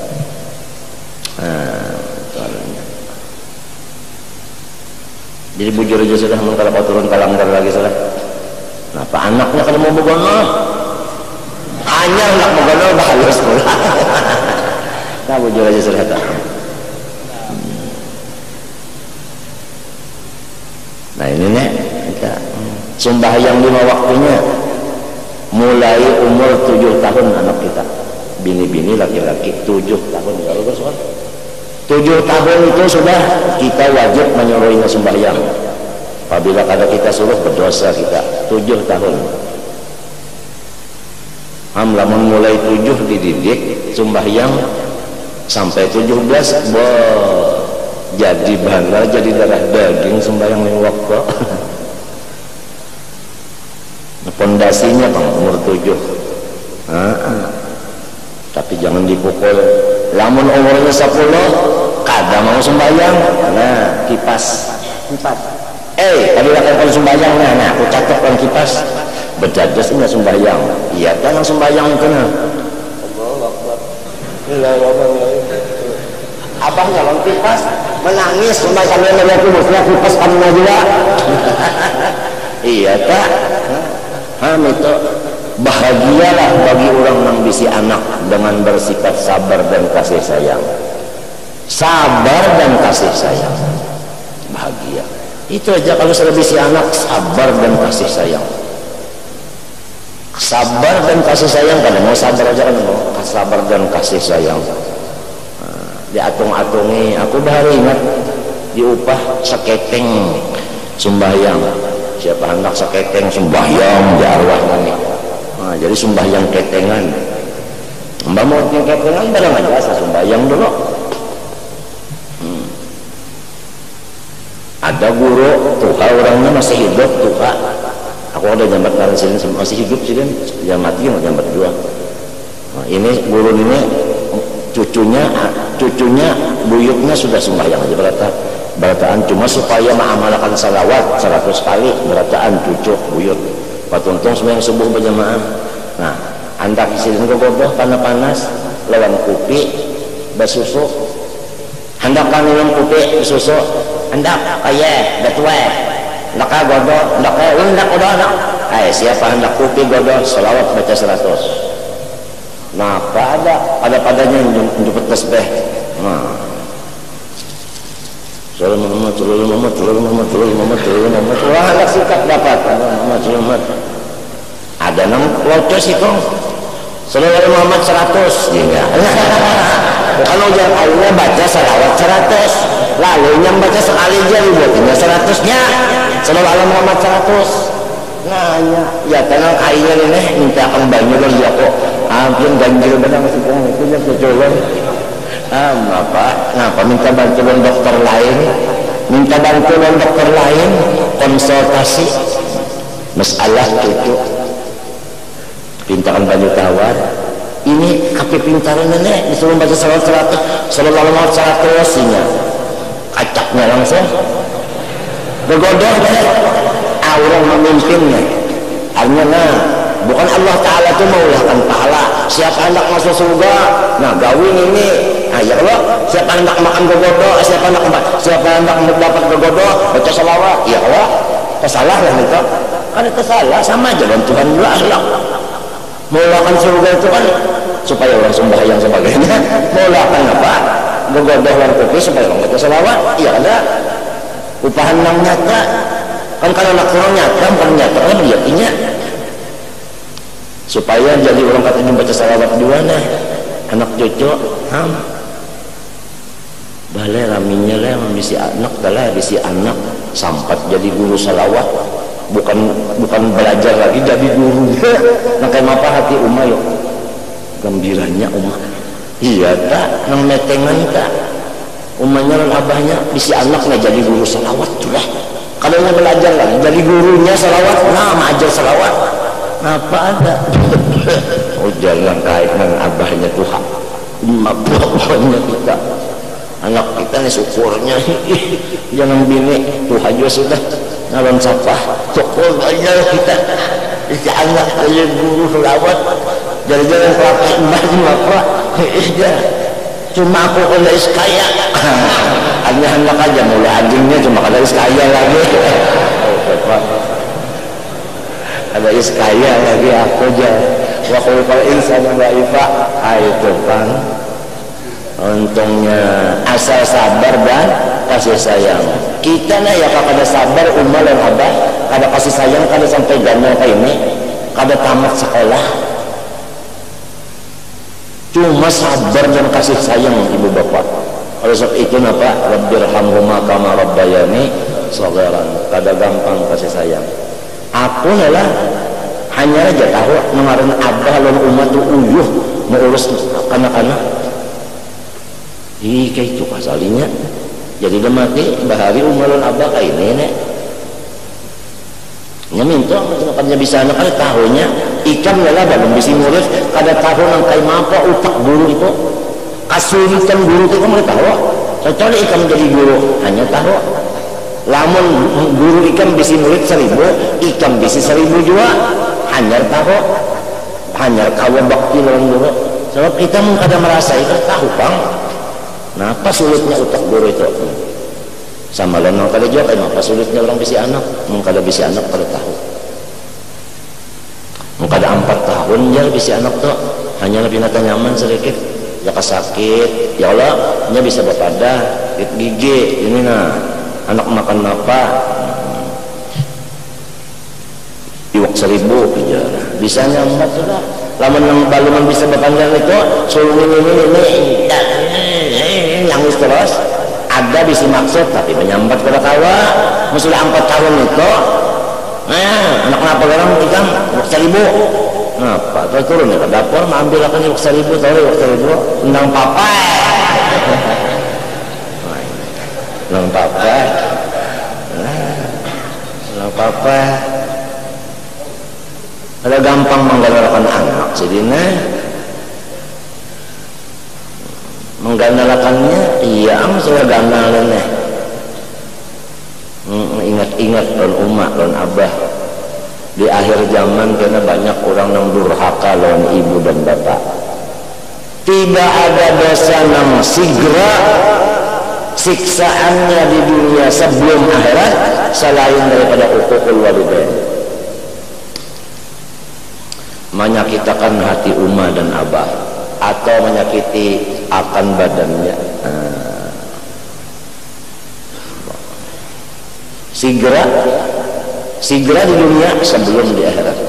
Jadi bujur aja sudah kalau kau turun kalanggar lagi sudah. Nah pak anaknya kalau mau begono hanya nak begono bahalus pula. Nah bujur aja sudah tak. Nah ini nih kita sembahyang 5 waktunya mulai umur 7 tahun anak kita, bini-bini laki-laki 7 tahun kalau bersoal 7 tahun itu sudah kita wajib menyuruhnya sembahyang. Apabila kada kita suruh berdosa kita 7 tahun. Lamun mulai 7 dididik sembahyang sampai 17 jadi bangga jadi darah daging sembahyang yang waktu. Pondasinya bang umur 7. Tapi jangan dipukul. Lamun umurnya 10 kada mau sembahyang. Nah kipas tadi lakukan sembahyang. Nah aku catatkan kipas berjadas ini sembahyang. Iya kan sembahyang kena. Abang jalan kipas menangis sembahyang yang lihat musnya kipas kamu juga. Iya tak. Itu bahagialah bagi orang yang bisi anak dengan bersifat sabar dan kasih sayang. Sabar dan kasih sayang, bahagia. Itu aja kalau sudah bisi anak sabar dan kasih sayang. Sabar dan kasih sayang kan mau sabar aja kan mau sabar dan kasih sayang. Diatung-atungi, aku baru ingat diupah seketeng sembahyang. Siapa hendak seketeng sembahyang di arwah nani. Nah, jadi sembahyang ketengan. Mbak mau ketengan barang aja sembahyang dulu. Ada guru tuha orangnya masih hidup tuha. Aku ada jambat ngaran sini masih hidup sih kan. Yang mati mau jambat 2. Nah, ini guru ini cucunya buyutnya sudah sembahyang aja berataan cuma supaya mengamalkan salawat 100 kali berataan cucu buyut patuntung sembahyang subuh berjamaah. Nah antak isilin ke bodoh panas lawan kopi basusu hendak minum kopi basusu hendak kaya datwe hendak godoh hendak udah siapa hendak kopi godoh salawat baca 100. Nah padanya jemput tasbih. Nah Sallallahu alaihi wasallam. Wah, anak sikap dapat. Muhammad. Ada nang locos itu. Sallallahu alaihi Muhammad 100 ya. Kalau jangan awalnya baca salawat 100. Lalu yang baca sekali aja dibuatnya 100-nya. Sallallahu alaihi Muhammad 100. Nanya, ya tenang airnya ini minta kembali dan dia kok. Hampir ganjil benar masih punya kecolong. Kenapa minta bantuan dokter lain, konsultasi masalah itu pintaran baju tawar ini kakek pintaran nenek disuruh baca salawat 100 nya kacaknya langsung bergodok orang memimpinnya artinya bukan Allah Ta'ala itu meulahkan pahala siapa anak masuk surga nah gawin ini ya Allah siapa anak makan bergodok siapa anak mendapat bergodok baca salawat ya Allah kesalah lah itu kan itu salah sama aja dan Tuhan juga Allah meulahkan surga itu kan supaya orang sembahyang sebagainya meulahkan apa bergodok dan kopi supaya orang baca salawat ya ada upahan yang nyata kan kalau anak orang nyata bukan nyata kan lihatnya supaya jadi orang katanya baca salawat dua nah anak cucu balai raminya lah misi anak dalah bisi anak sampai jadi guru salawat bukan belajar lagi jadi guru nah kayak apa hati umah yuk gembiranya umah iya tak nang metengan tak umahnya dan abahnya bisi anaknya jadi guru salawat sudah kalau nggak belajar lagi jadi gurunya salawat nah mengajar salawat apa ada oh jangan kait dengan abahnya Tuhan bapaknya kita anak kita nih syukurnya jangan bini Tuhan juga sudah ngalon sapah syukur aja kita isi anak aja guru selawat jalan-jalan kelapa mbaknya bapak cuma aku kena iskaya hanya anak aja mulai anjingnya cuma kena iskaya lagi ada iskaya lagi aku aja wakil kalau insan yang baifah itu kan untungnya asal sabar dan kasih sayang kita nah ya kada sabar umma dan abah kada kasih sayang kada sampai ganal kayak ini kada tamat sekolah cuma sabar dan kasih sayang ibu bapak oleh sebab itu napa rabbirhamhuma kama rabbayani shaghiran kada gampang kasih sayang aku adalah hanya aja tahu mengarang abah lalu umat itu uyuh mengurus anak-anak kayak itu kasalinya jadi dia mati bahari umar lalu abah kayak ini nek minta makanya bisa anak ada tahunya ikan adalah belum bisa murid kada tahu nang kayak apa utak guru itu kasulitan guru itu kamu tahu kecuali ikan menjadi guru hanya tahu lamun guru ikan bisi murid 1000 ikan bisi 1000 juga hanya tahu hanya kawan bakti lawan guru sebab kita mengkada merasa itu tahu bang kenapa sulitnya utak guru itu sama lain orang kada juga kenapa sulitnya orang bisi anak mengkada bisi anak kada tahu mengkada 4 tahun ya bisi anak tuh hanya lebih nata nyaman sedikit ya sakit ya Allah nya bisa berpada gigi ini nah anak makan apa iwak 1000 ya bisa nyambat sudah lama nang baluman bisa berpanjang itu suruh ini yang terus ada bisa maksud tapi menyambat pada kawa sudah 4 tahun itu anak kenapa orang ikan iwak 1000 ngapa tuh turun ya ke dapur ambil akan iwak 1000 tahu iwak 1000 undang papa undang papa ada gampang mengganalakan anak sedina mengganalakannya iya sudah ganalannya ingat-ingat lawan umak lawan abah di akhir zaman karena banyak orang yang durhaka lawan ibu dan bapak tidak ada dosa yang segera siksaannya di dunia sebelum akhirat selain daripada uququl walidain menyakitkan hati umma dan abah atau menyakiti akan badannya segera di dunia sebelum di akhirat